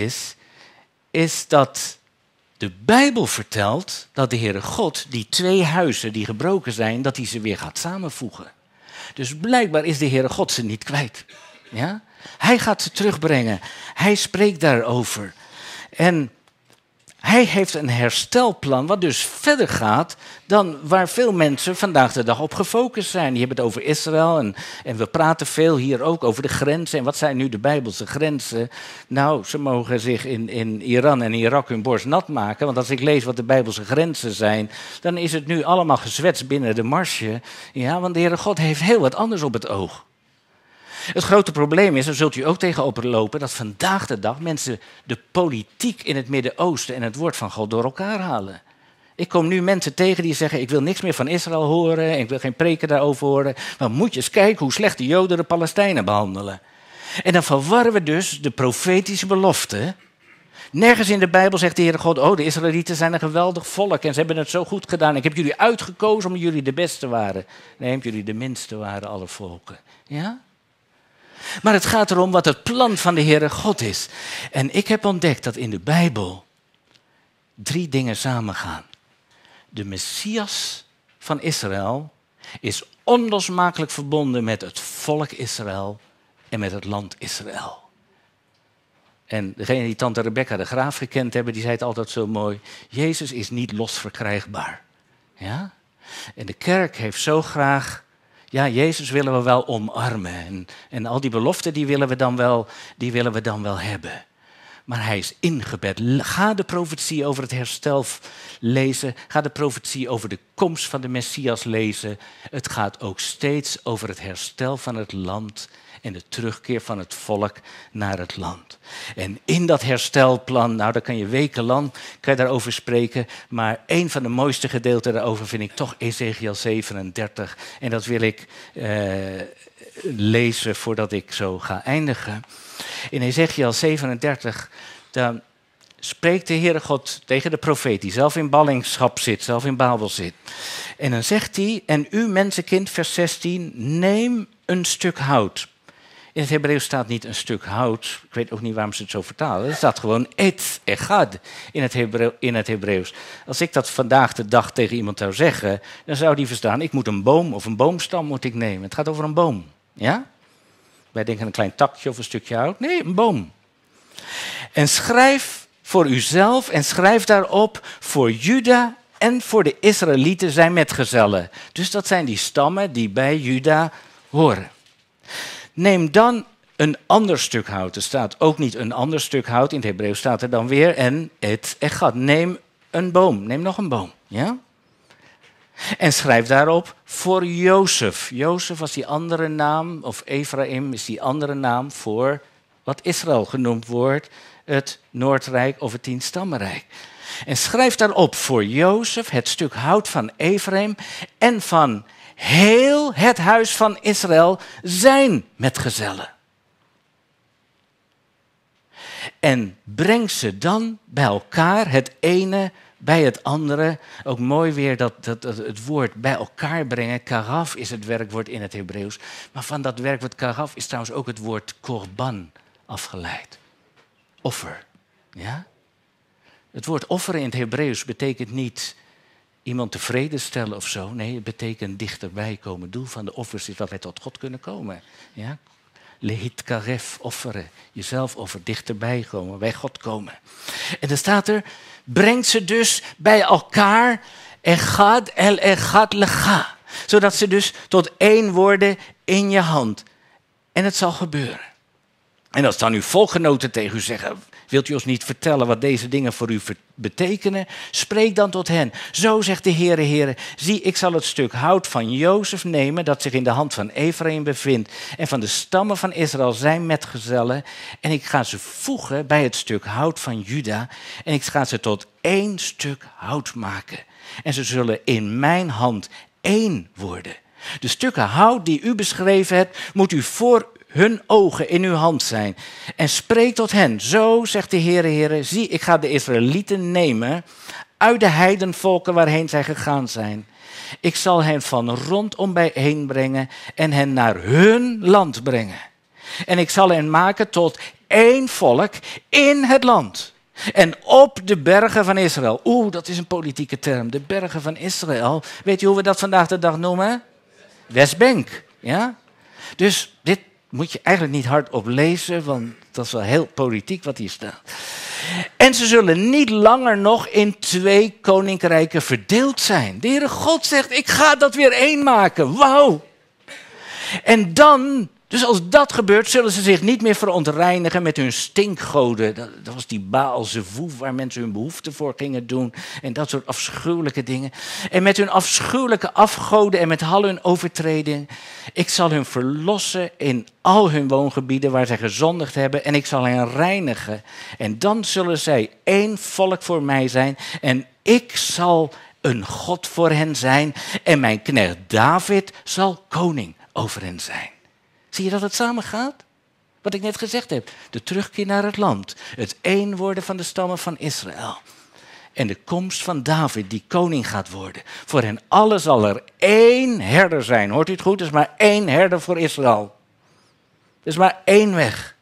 is dat de Bijbel vertelt dat de Heere God die twee huizen die gebroken zijn, dat hij ze weer gaat samenvoegen. Dus blijkbaar is de Heere God ze niet kwijt. Ja? Hij gaat ze terugbrengen. Hij spreekt daarover. En hij heeft een herstelplan wat dus verder gaat dan waar veel mensen vandaag de dag op gefocust zijn. Die hebben het over Israël en we praten veel hier ook over de grenzen. En wat zijn nu de Bijbelse grenzen? Nou, ze mogen zich in Iran en Irak hun borst nat maken. Want als ik lees wat de Bijbelse grenzen zijn, dan is het nu allemaal gezwetst binnen de marsje. Ja, want de Heere God heeft heel wat anders op het oog. Het grote probleem is, daar zult u ook tegenover lopen, dat vandaag de dag mensen de politiek in het Midden-Oosten en het woord van God door elkaar halen. Ik kom nu mensen tegen die zeggen, ik wil niks meer van Israël horen, ik wil geen preken daarover horen. Maar moet je eens kijken hoe slecht de Joden de Palestijnen behandelen. En dan verwarren we dus de profetische belofte. Nergens in de Bijbel zegt de Heere God, oh, de Israëlieten zijn een geweldig volk en ze hebben het zo goed gedaan. Ik heb jullie uitgekozen omdat jullie de beste waren. Nee, jullie de minste waren alle volken. Ja? Maar het gaat erom wat het plan van de Heere God is. En ik heb ontdekt dat in de Bijbel 3 dingen samengaan. De Messias van Israël is onlosmakelijk verbonden met het volk Israël en met het land Israël. En degene die tante Rebecca de Graaf gekend hebben, die zei het altijd zo mooi. Jezus is niet los verkrijgbaar. Ja? En de kerk heeft zo graag, ja, Jezus willen we wel omarmen. En al die beloften die willen we dan wel hebben. Maar hij is ingebed. Ga de profetie over het herstel lezen. Ga de profetie over de komst van de Messias lezen. Het gaat ook steeds over het herstel van het land en de terugkeer van het volk naar het land. En in dat herstelplan, nou daar kan je wekenlang daarover spreken, maar een van de mooiste gedeelten daarover vind ik toch Ezekiel 37. En dat wil ik lezen voordat ik zo ga eindigen. In Ezekiel 37, dan spreekt de Heere God tegen de profeet, die zelf in ballingschap zit, zelf in Babel zit. En dan zegt hij, en u mensenkind, vers 16, neem een stuk hout. In het Hebreeuws staat niet een stuk hout. Ik weet ook niet waarom ze het zo vertalen. Er staat gewoon et echad in het Hebreeuws. Als ik dat vandaag de dag tegen iemand zou zeggen, dan zou die verstaan, ik moet een boom of een boomstam moet ik nemen. Het gaat over een boom. Ja? Wij denken een klein takje of een stukje hout. Nee, een boom. En schrijf voor uzelf en schrijf daarop voor Juda en voor de Israëlieten zijn metgezellen. Dus dat zijn die stammen die bij Juda horen. Neem dan een ander stuk hout. Er staat ook niet een ander stuk hout. In het Hebreeuws staat er dan weer en et echad. Neem een boom. Neem nog een boom. Ja? En schrijf daarop voor Jozef. Jozef was die andere naam, of Ephraim is die andere naam voor wat Israël genoemd wordt. Het Noordrijk of het 10-stammenrijk. En schrijf daarop voor Jozef het stuk hout van Ephraim en van heel het huis van Israël zijn metgezellen. En breng ze dan bij elkaar, het ene bij het andere. Ook mooi weer dat het woord bij elkaar brengen. Karaf is het werkwoord in het Hebreeuws. Maar van dat werkwoord karaf is trouwens ook het woord korban afgeleid. Offer. Ja? Het woord offeren in het Hebreeuws betekent niet iemand tevreden stellen of zo. Nee, het betekent dichterbij komen. Het doel van de offers is dat wij tot God kunnen komen. Ja? Lehit karef, offeren. Jezelf offeren, dichterbij komen, bij God komen. En dan staat er, breng ze dus bij elkaar, echad el echad lecha. Zodat ze dus tot één worden in je hand. En het zal gebeuren. En als dan uw volkgenoten tegen u zeggen, wilt u ons niet vertellen wat deze dingen voor u betekenen? Spreek dan tot hen. Zo zegt de Heere, zie, ik zal het stuk hout van Jozef nemen, dat zich in de hand van Ephraim bevindt, en van de stammen van Israël zijn metgezellen, en ik ga ze voegen bij het stuk hout van Juda, en ik ga ze tot één stuk hout maken. En ze zullen in mijn hand één worden. De stukken hout die u beschreven hebt, moet u voor hun ogen in uw hand zijn. En spreek tot hen. Zo zegt de Heere, zie, ik ga de Israëlieten nemen uit de heidenvolken waarheen zij gegaan zijn. Ik zal hen van rondom bijeen brengen en hen naar hun land brengen. En ik zal hen maken tot één volk in het land. En op de bergen van Israël. Dat is een politieke term. De bergen van Israël. Weet je hoe we dat vandaag de dag noemen? Westbank. Ja? Dus dit moet je eigenlijk niet hardop lezen, want dat is wel heel politiek wat hier staat. En ze zullen niet langer nog in 2 koninkrijken verdeeld zijn. De Heere God zegt, ik ga dat weer één maken. Wauw! En dan, dus als dat gebeurt, zullen ze zich niet meer verontreinigen met hun stinkgoden. Dat was die Baal Zevoef waar mensen hun behoeften voor gingen doen. En dat soort afschuwelijke dingen. En met hun afschuwelijke afgoden en met al hun overtreding. Ik zal hun verlossen in al hun woongebieden waar zij gezondigd hebben. En ik zal hen reinigen. En dan zullen zij één volk voor mij zijn. En ik zal een God voor hen zijn. En mijn knecht David zal koning over hen zijn. Zie je dat het samengaat? Wat ik net gezegd heb. De terugkeer naar het land. Het één worden van de stammen van Israël. En de komst van David die koning gaat worden. Voor hen allen zal er één herder zijn. Hoort u het goed? Er is maar één herder voor Israël. Er is maar één weg.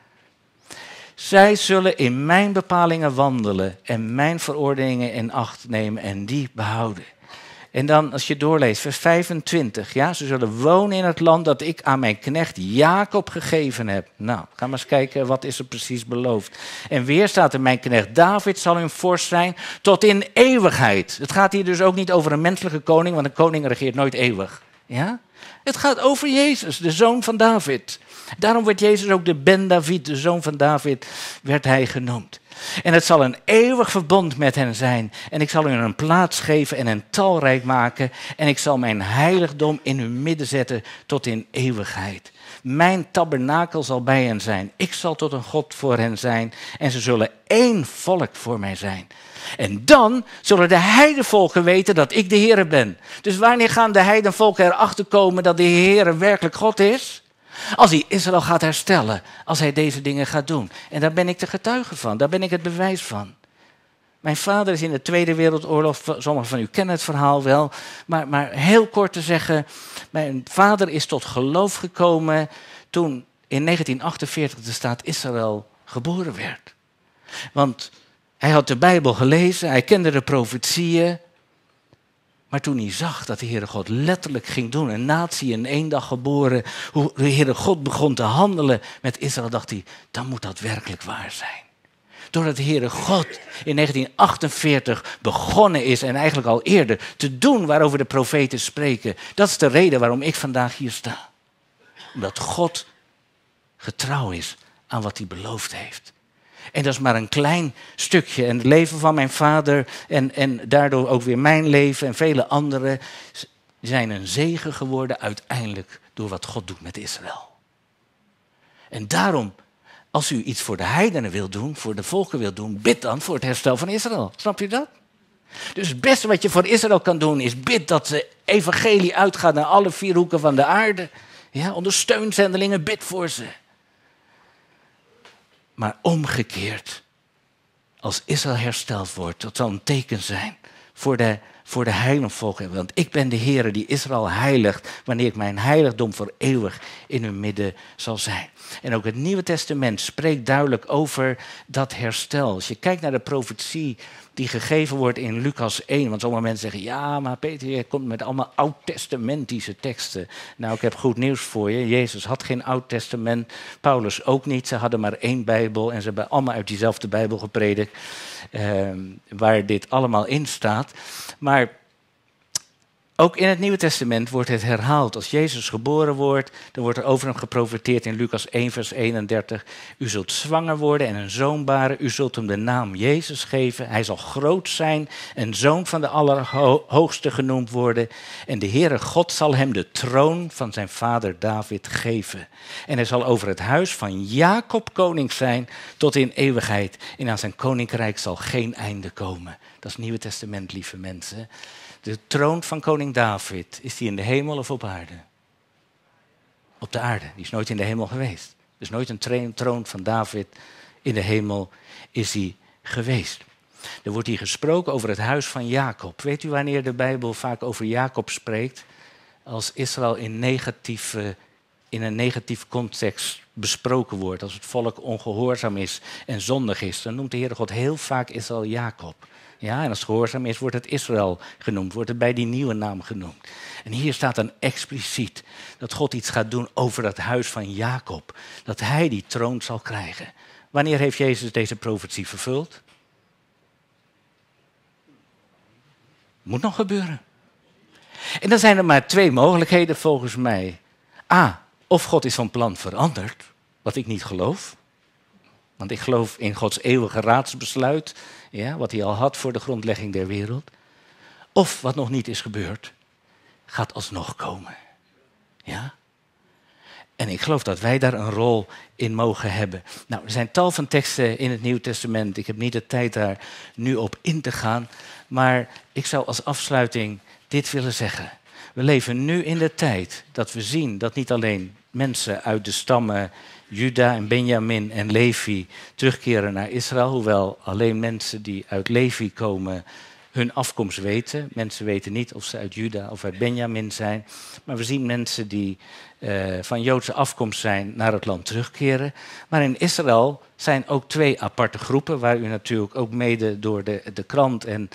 Zij zullen in mijn bepalingen wandelen. En mijn verordeningen in acht nemen en die behouden. En dan, als je doorleest, vers 25. Ja, ze zullen wonen in het land dat ik aan mijn knecht Jacob gegeven heb. Nou, ga maar eens kijken, wat is er precies beloofd. En weer staat er, mijn knecht David zal hun vorst zijn tot in eeuwigheid. Het gaat hier dus ook niet over een menselijke koning, want een koning regeert nooit eeuwig. Ja? Het gaat over Jezus, de zoon van David. Daarom werd Jezus ook de Ben David, de zoon van David, werd hij genoemd. En het zal een eeuwig verbond met hen zijn. En ik zal hun een plaats geven en hen talrijk maken. En ik zal mijn heiligdom in hun midden zetten tot in eeuwigheid. Mijn tabernakel zal bij hen zijn. Ik zal tot een God voor hen zijn. En ze zullen één volk voor mij zijn. En dan zullen de heidenvolken weten dat ik de Heere ben. Dus wanneer gaan de heidenvolken erachter komen dat de Heere werkelijk God is? Als hij Israël gaat herstellen, als hij deze dingen gaat doen. En daar ben ik de getuige van, daar ben ik het bewijs van. Mijn vader is in de Tweede Wereldoorlog, sommigen van u kennen het verhaal wel, maar heel kort te zeggen, mijn vader is tot geloof gekomen toen in 1948 de staat Israël geboren werd. Want hij had de Bijbel gelezen, hij kende de profetieën. Maar toen hij zag dat de Heere God letterlijk ging doen, een natie in 1 dag geboren, hoe de Heere God begon te handelen met Israël, dacht hij, dan moet dat werkelijk waar zijn. Doordat de Heere God in 1948 begonnen is en eigenlijk al eerder te doen waarover de profeten spreken. Dat is de reden waarom ik vandaag hier sta. Omdat God getrouw is aan wat hij beloofd heeft. En dat is maar een klein stukje. En het leven van mijn vader en daardoor ook weer mijn leven en vele anderen zijn een zegen geworden uiteindelijk door wat God doet met Israël. En daarom, als u iets voor de heidenen wil doen, voor de volken wil doen, bid dan voor het herstel van Israël. Snap je dat? Dus het beste wat je voor Israël kan doen is bid dat de evangelie uitgaat naar alle 4 hoeken van de aarde. Ja, ondersteun zendelingen, bid voor ze. Maar omgekeerd, als Israël hersteld wordt, dat zal een teken zijn voor de heidenvolken. Want ik ben de Heere die Israël heiligt, wanneer ik mijn heiligdom voor eeuwig in hun midden zal zijn. En ook het Nieuwe Testament spreekt duidelijk over dat herstel. Als je kijkt naar de profetie die gegeven wordt in Lucas 1. Want sommige mensen zeggen, ja, maar Peter, je komt met allemaal oud-testamentische teksten. Nou, ik heb goed nieuws voor je. Jezus had geen oud-testament, Paulus ook niet. Ze hadden maar 1 Bijbel en ze hebben allemaal uit diezelfde Bijbel gepredikt. Waar dit allemaal in staat. Maar Ook in het Nieuwe Testament wordt het herhaald. Als Jezus geboren wordt, dan wordt er over hem geprofeteerd in Lucas 1 vers 31. U zult zwanger worden en een zoon baren. U zult hem de naam Jezus geven. Hij zal groot zijn en zoon van de Allerhoogste genoemd worden. En de Heere God zal hem de troon van zijn vader David geven. En hij zal over het huis van Jacob koning zijn tot in eeuwigheid. En aan zijn koninkrijk zal geen einde komen. Dat is het Nieuwe Testament, lieve mensen. De troon van koning David, is die in de hemel of op aarde? Op de aarde. Die is nooit in de hemel geweest. Dus nooit een troon van David in de hemel is hij geweest. Er wordt hier gesproken over het huis van Jacob. Weet u wanneer de Bijbel vaak over Jacob spreekt? Als Israël in een negatief context besproken wordt. Als het volk ongehoorzaam is en zondig is. Dan noemt de Heere God heel vaak Israël Jacob. Ja, en als het gehoorzaam is, wordt het Israël genoemd. Wordt het bij die nieuwe naam genoemd. En hier staat dan expliciet dat God iets gaat doen over het huis van Jacob. Dat hij die troon zal krijgen. Wanneer heeft Jezus deze profetie vervuld? Moet nog gebeuren. En dan zijn er maar twee mogelijkheden volgens mij. A, of God is van plan veranderd, wat ik niet geloof. Want ik geloof in Gods eeuwige raadsbesluit, ja, wat hij al had voor de grondlegging der wereld. Of, wat nog niet is gebeurd, gaat alsnog komen. Ja? En ik geloof dat wij daar een rol in mogen hebben. Nou, er zijn tal van teksten in het Nieuw Testament. Ik heb niet de tijd daar nu op in te gaan. Maar ik zou als afsluiting dit willen zeggen. We leven nu in de tijd dat we zien dat niet alleen mensen uit de stammen Juda en Benjamin en Levi terugkeren naar Israël. Hoewel alleen mensen die uit Levi komen hun afkomst weten. Mensen weten niet of ze uit Juda of uit Benjamin zijn. Maar we zien mensen die van Joodse afkomst zijn naar het land terugkeren. Maar in Israël zijn ook twee aparte groepen, waar u natuurlijk ook mede door de krant en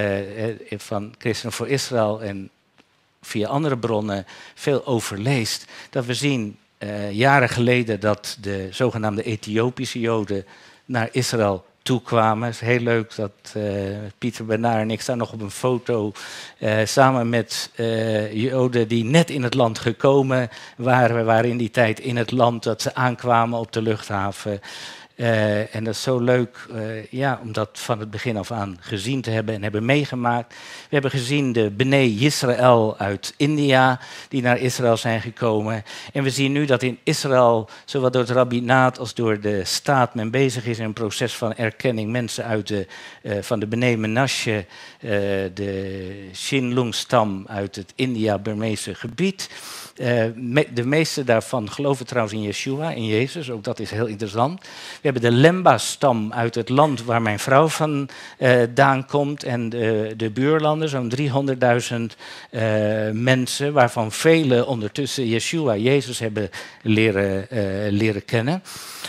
van Christenen voor Israël en via andere bronnen veel over leest. Dat we zien jaren geleden dat de zogenaamde Ethiopische Joden naar Israël toekwamen. Het is heel leuk dat Pieter Bernard en ik staan nog op een foto samen met Joden die net in het land gekomen waren. We waren in die tijd in het land dat ze aankwamen op de luchthaven. En dat is zo leuk om dat van het begin af aan gezien te hebben en hebben meegemaakt. We hebben gezien de Bnei Yisrael uit India die naar Israël zijn gekomen. En we zien nu dat in Israël, zowel door het rabbinaat als door de staat, men bezig is in een proces van erkenning. Mensen van de Bnei Menashe, de Shinlung-stam uit het India-Burmeese gebied. De meeste daarvan geloven trouwens in Yeshua, in Jezus. Ook dat is heel interessant. We hebben de Lemba-stam uit het land waar mijn vrouw vandaan komt. En de buurlanden, zo'n 300.000 mensen, waarvan velen ondertussen Yeshua, Jezus, hebben leren kennen.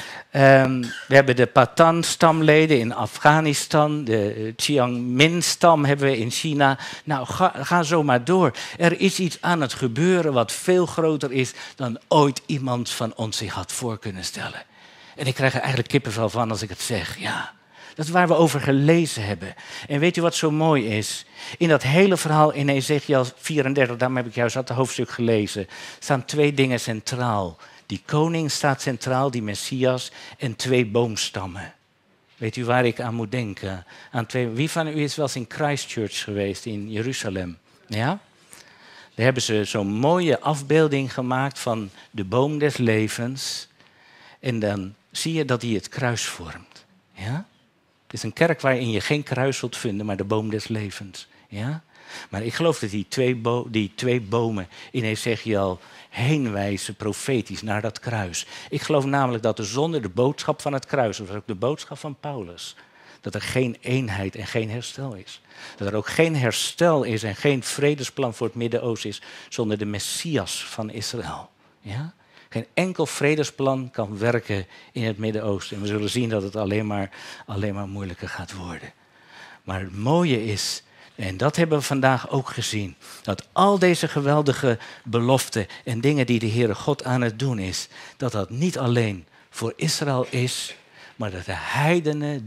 We hebben de Patan-stamleden in Afghanistan, de Chiang-min-stam hebben we in China. Nou, ga zo maar door. Er is iets aan het gebeuren wat veel groter is dan ooit iemand van ons zich had voor kunnen stellen. En ik krijg er eigenlijk kippenvel van als ik het zeg, ja. Dat is waar we over gelezen hebben. En weet u wat zo mooi is? In dat hele verhaal in Ezekiel 34, daarom heb ik juist dat hoofdstuk gelezen, staan twee dingen centraal. Die koning staat centraal, die Messias, en twee boomstammen. Weet u waar ik aan moet denken? Wie van u is wel eens in Christchurch geweest in Jeruzalem? Ja? Daar hebben ze zo'n mooie afbeelding gemaakt van de boom des levens. En dan zie je dat hij het kruis vormt. Ja? Het is een kerk waarin je geen kruis zult vinden, maar de boom des levens. Ja? Maar ik geloof dat die twee bomen in Ezekiel heen wijzen profetisch naar dat kruis. Ik geloof namelijk dat er zonder de boodschap van het kruis, dat was ook de boodschap van Paulus, dat er geen eenheid en geen herstel is. Dat er ook geen herstel is en geen vredesplan voor het Midden-Oosten is zonder de Messias van Israël. Ja? Geen enkel vredesplan kan werken in het Midden-Oosten. En we zullen zien dat het alleen maar moeilijker gaat worden. Maar het mooie is, en dat hebben we vandaag ook gezien, dat al deze geweldige beloften en dingen die de Heere God aan het doen is, dat dat niet alleen voor Israël is, maar dat de heidenen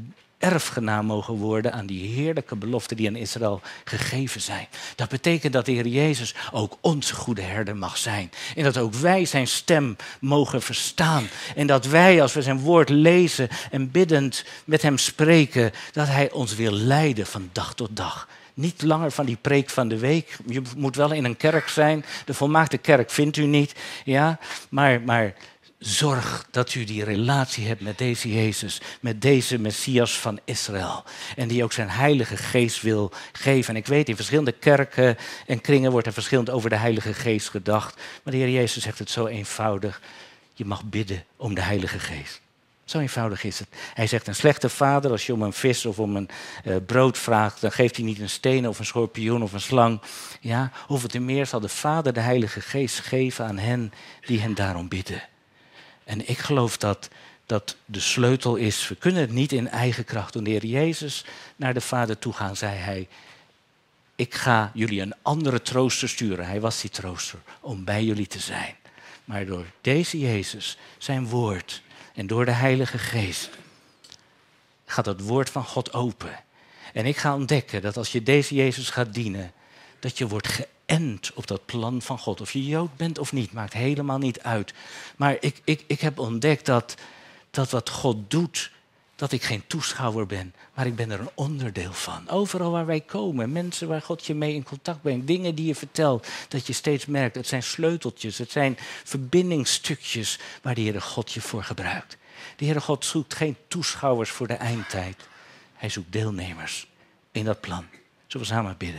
erfgenaam mogen worden aan die heerlijke beloften die aan Israël gegeven zijn. Dat betekent dat de Heer Jezus ook onze goede herder mag zijn. En dat ook wij zijn stem mogen verstaan. En dat wij, als we zijn woord lezen en biddend met hem spreken, dat hij ons wil leiden van dag tot dag. Niet langer van die preek van de week. Je moet wel in een kerk zijn. De volmaakte kerk vindt u niet. Ja? Maar zorg dat u die relatie hebt met deze Jezus. Met deze Messias van Israël. En die ook zijn heilige geest wil geven. En ik weet, in verschillende kerken en kringen wordt er verschillend over de heilige geest gedacht. Maar de Heer Jezus zegt het zo eenvoudig. Je mag bidden om de heilige geest. Zo eenvoudig is het. Hij zegt, een slechte vader, als je om een vis of om een brood vraagt, dan geeft hij niet een steen of een schorpioen of een slang. Ja, hoeveel te meer zal de Vader de Heilige Geest geven aan hen die hen daarom bidden. En ik geloof dat de sleutel is, we kunnen het niet in eigen kracht doen. De Heer Jezus naar de Vader toe gaan, zei hij, ik ga jullie een andere trooster sturen. Hij was die trooster, om bij jullie te zijn. Maar door deze Jezus, zijn woord, en door de Heilige Geest gaat het woord van God open. En ik ga ontdekken dat als je deze Jezus gaat dienen, dat je wordt geënt op dat plan van God. Of je Jood bent of niet, maakt helemaal niet uit. Maar ik heb ontdekt dat wat God doet, dat ik geen toeschouwer ben, maar ik ben er een onderdeel van. Overal waar wij komen, mensen waar God je mee in contact brengt, dingen die je vertelt, dat je steeds merkt, het zijn sleuteltjes, het zijn verbindingsstukjes waar de Heere God je voor gebruikt. De Heere God zoekt geen toeschouwers voor de eindtijd. Hij zoekt deelnemers in dat plan. Zullen we samen bidden?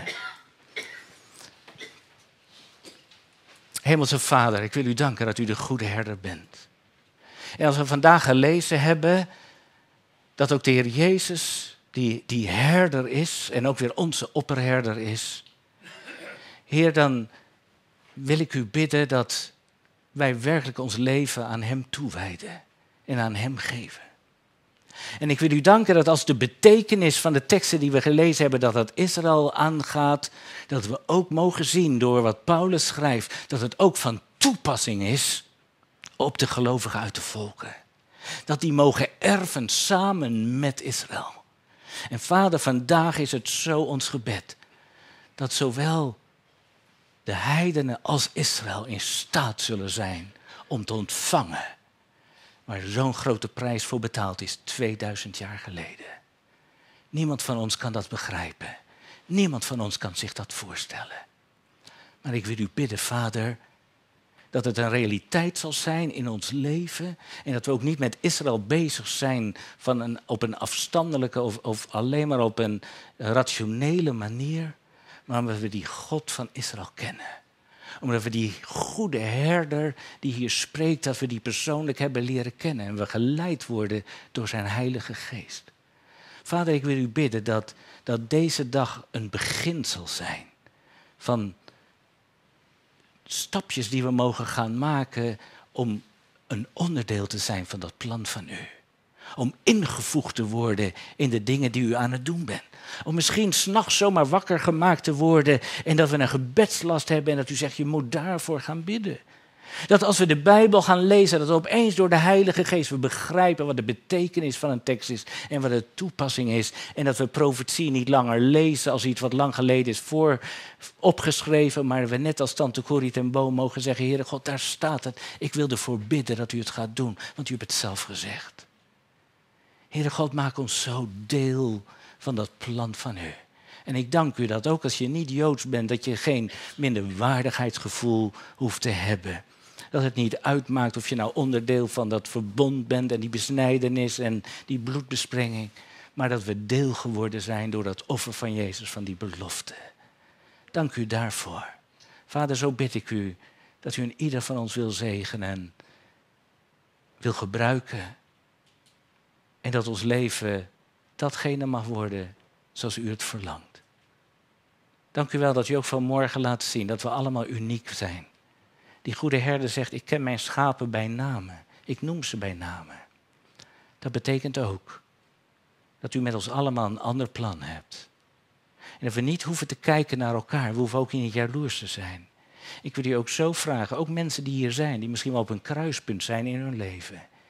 Hemelse Vader, ik wil u danken dat u de goede herder bent. En als we vandaag gelezen hebben dat ook de Heer Jezus die herder is en ook weer onze opperherder is. Heer, dan wil ik u bidden dat wij werkelijk ons leven aan hem toewijden en aan hem geven. En ik wil u danken dat als de betekenis van de teksten die we gelezen hebben, dat het Israël aangaat, dat we ook mogen zien door wat Paulus schrijft, dat het ook van toepassing is op de gelovigen uit de volken. Dat die mogen erven samen met Israël. En Vader, vandaag is het zo ons gebed dat zowel de heidenen als Israël in staat zullen zijn om te ontvangen waar zo'n grote prijs voor betaald is 2000 jaar geleden. Niemand van ons kan dat begrijpen. Niemand van ons kan zich dat voorstellen. Maar ik wil u bidden, Vader, dat het een realiteit zal zijn in ons leven. En dat we ook niet met Israël bezig zijn op een afstandelijke of alleen maar op een rationele manier. Maar omdat we die God van Israël kennen. Omdat we die goede herder die hier spreekt, dat we die persoonlijk hebben leren kennen. En we geleid worden door zijn Heilige Geest. Vader, ik wil u bidden dat deze dag een begin zal zijn van stapjes die we mogen gaan maken om een onderdeel te zijn van dat plan van u. Om ingevoegd te worden in de dingen die u aan het doen bent. Om misschien 's nachts zomaar wakker gemaakt te worden en dat we een gebedslast hebben en dat u zegt, je moet daarvoor gaan bidden. Dat als we de Bijbel gaan lezen, dat we opeens door de Heilige Geest we begrijpen wat de betekenis van een tekst is en wat de toepassing is. En dat we profetie niet langer lezen als iets wat lang geleden is opgeschreven, maar we net als tante Corrie ten Boom mogen zeggen, Heere God, daar staat het. Ik wil ervoor bidden dat u het gaat doen, want u hebt het zelf gezegd. Heere God, maak ons zo deel van dat plan van u. En ik dank u dat ook als je niet Joods bent, dat je geen minderwaardigheidsgevoel hoeft te hebben. Dat het niet uitmaakt of je nou onderdeel van dat verbond bent en die besnijdenis en die bloedbesprenging. Maar dat we deel geworden zijn door dat offer van Jezus, van die belofte. Dank u daarvoor. Vader, zo bid ik u dat u in ieder van ons wil zegenen en wil gebruiken. En dat ons leven datgene mag worden zoals u het verlangt. Dank u wel dat u ook vanmorgen laat zien dat we allemaal uniek zijn. Die goede herder zegt, ik ken mijn schapen bij namen. Ik noem ze bij namen. Dat betekent ook dat u met ons allemaal een ander plan hebt. En dat we niet hoeven te kijken naar elkaar. We hoeven ook niet jaloers te zijn. Ik wil u ook zo vragen, ook mensen die hier zijn, die misschien wel op een kruispunt zijn in hun leven.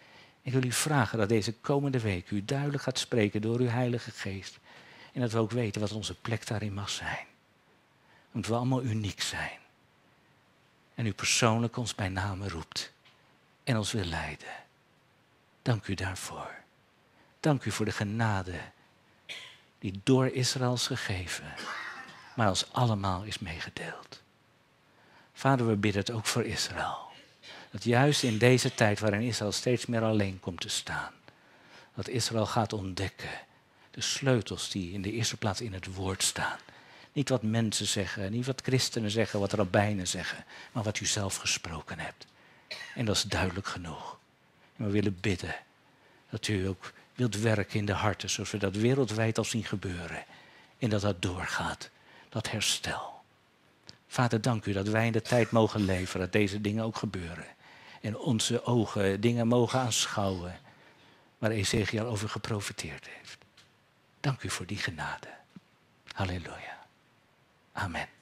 Ik wil u vragen dat deze komende week u duidelijk gaat spreken door uw Heilige Geest. En dat we ook weten wat onze plek daarin mag zijn. Omdat we allemaal uniek zijn. En u persoonlijk ons bij name roept. En ons wil leiden. Dank u daarvoor. Dank u voor de genade die door Israël is gegeven. Maar ons allemaal is meegedeeld. Vader, we bidden het ook voor Israël. Dat juist in deze tijd waarin Israël steeds meer alleen komt te staan. Dat Israël gaat ontdekken. De sleutels die in de eerste plaats in het woord staan. Niet wat mensen zeggen, niet wat christenen zeggen, wat rabbijnen zeggen. Maar wat u zelf gesproken hebt. En dat is duidelijk genoeg. En we willen bidden dat u ook wilt werken in de harten. Zoals we dat wereldwijd al zien gebeuren. En dat dat doorgaat. Dat herstel. Vader, dank u dat wij in de tijd mogen leven. Dat deze dingen ook gebeuren. En onze ogen dingen mogen aanschouwen. Waar Ezekiel over geprofiteerd heeft. Dank u voor die genade. Halleluja. Amen.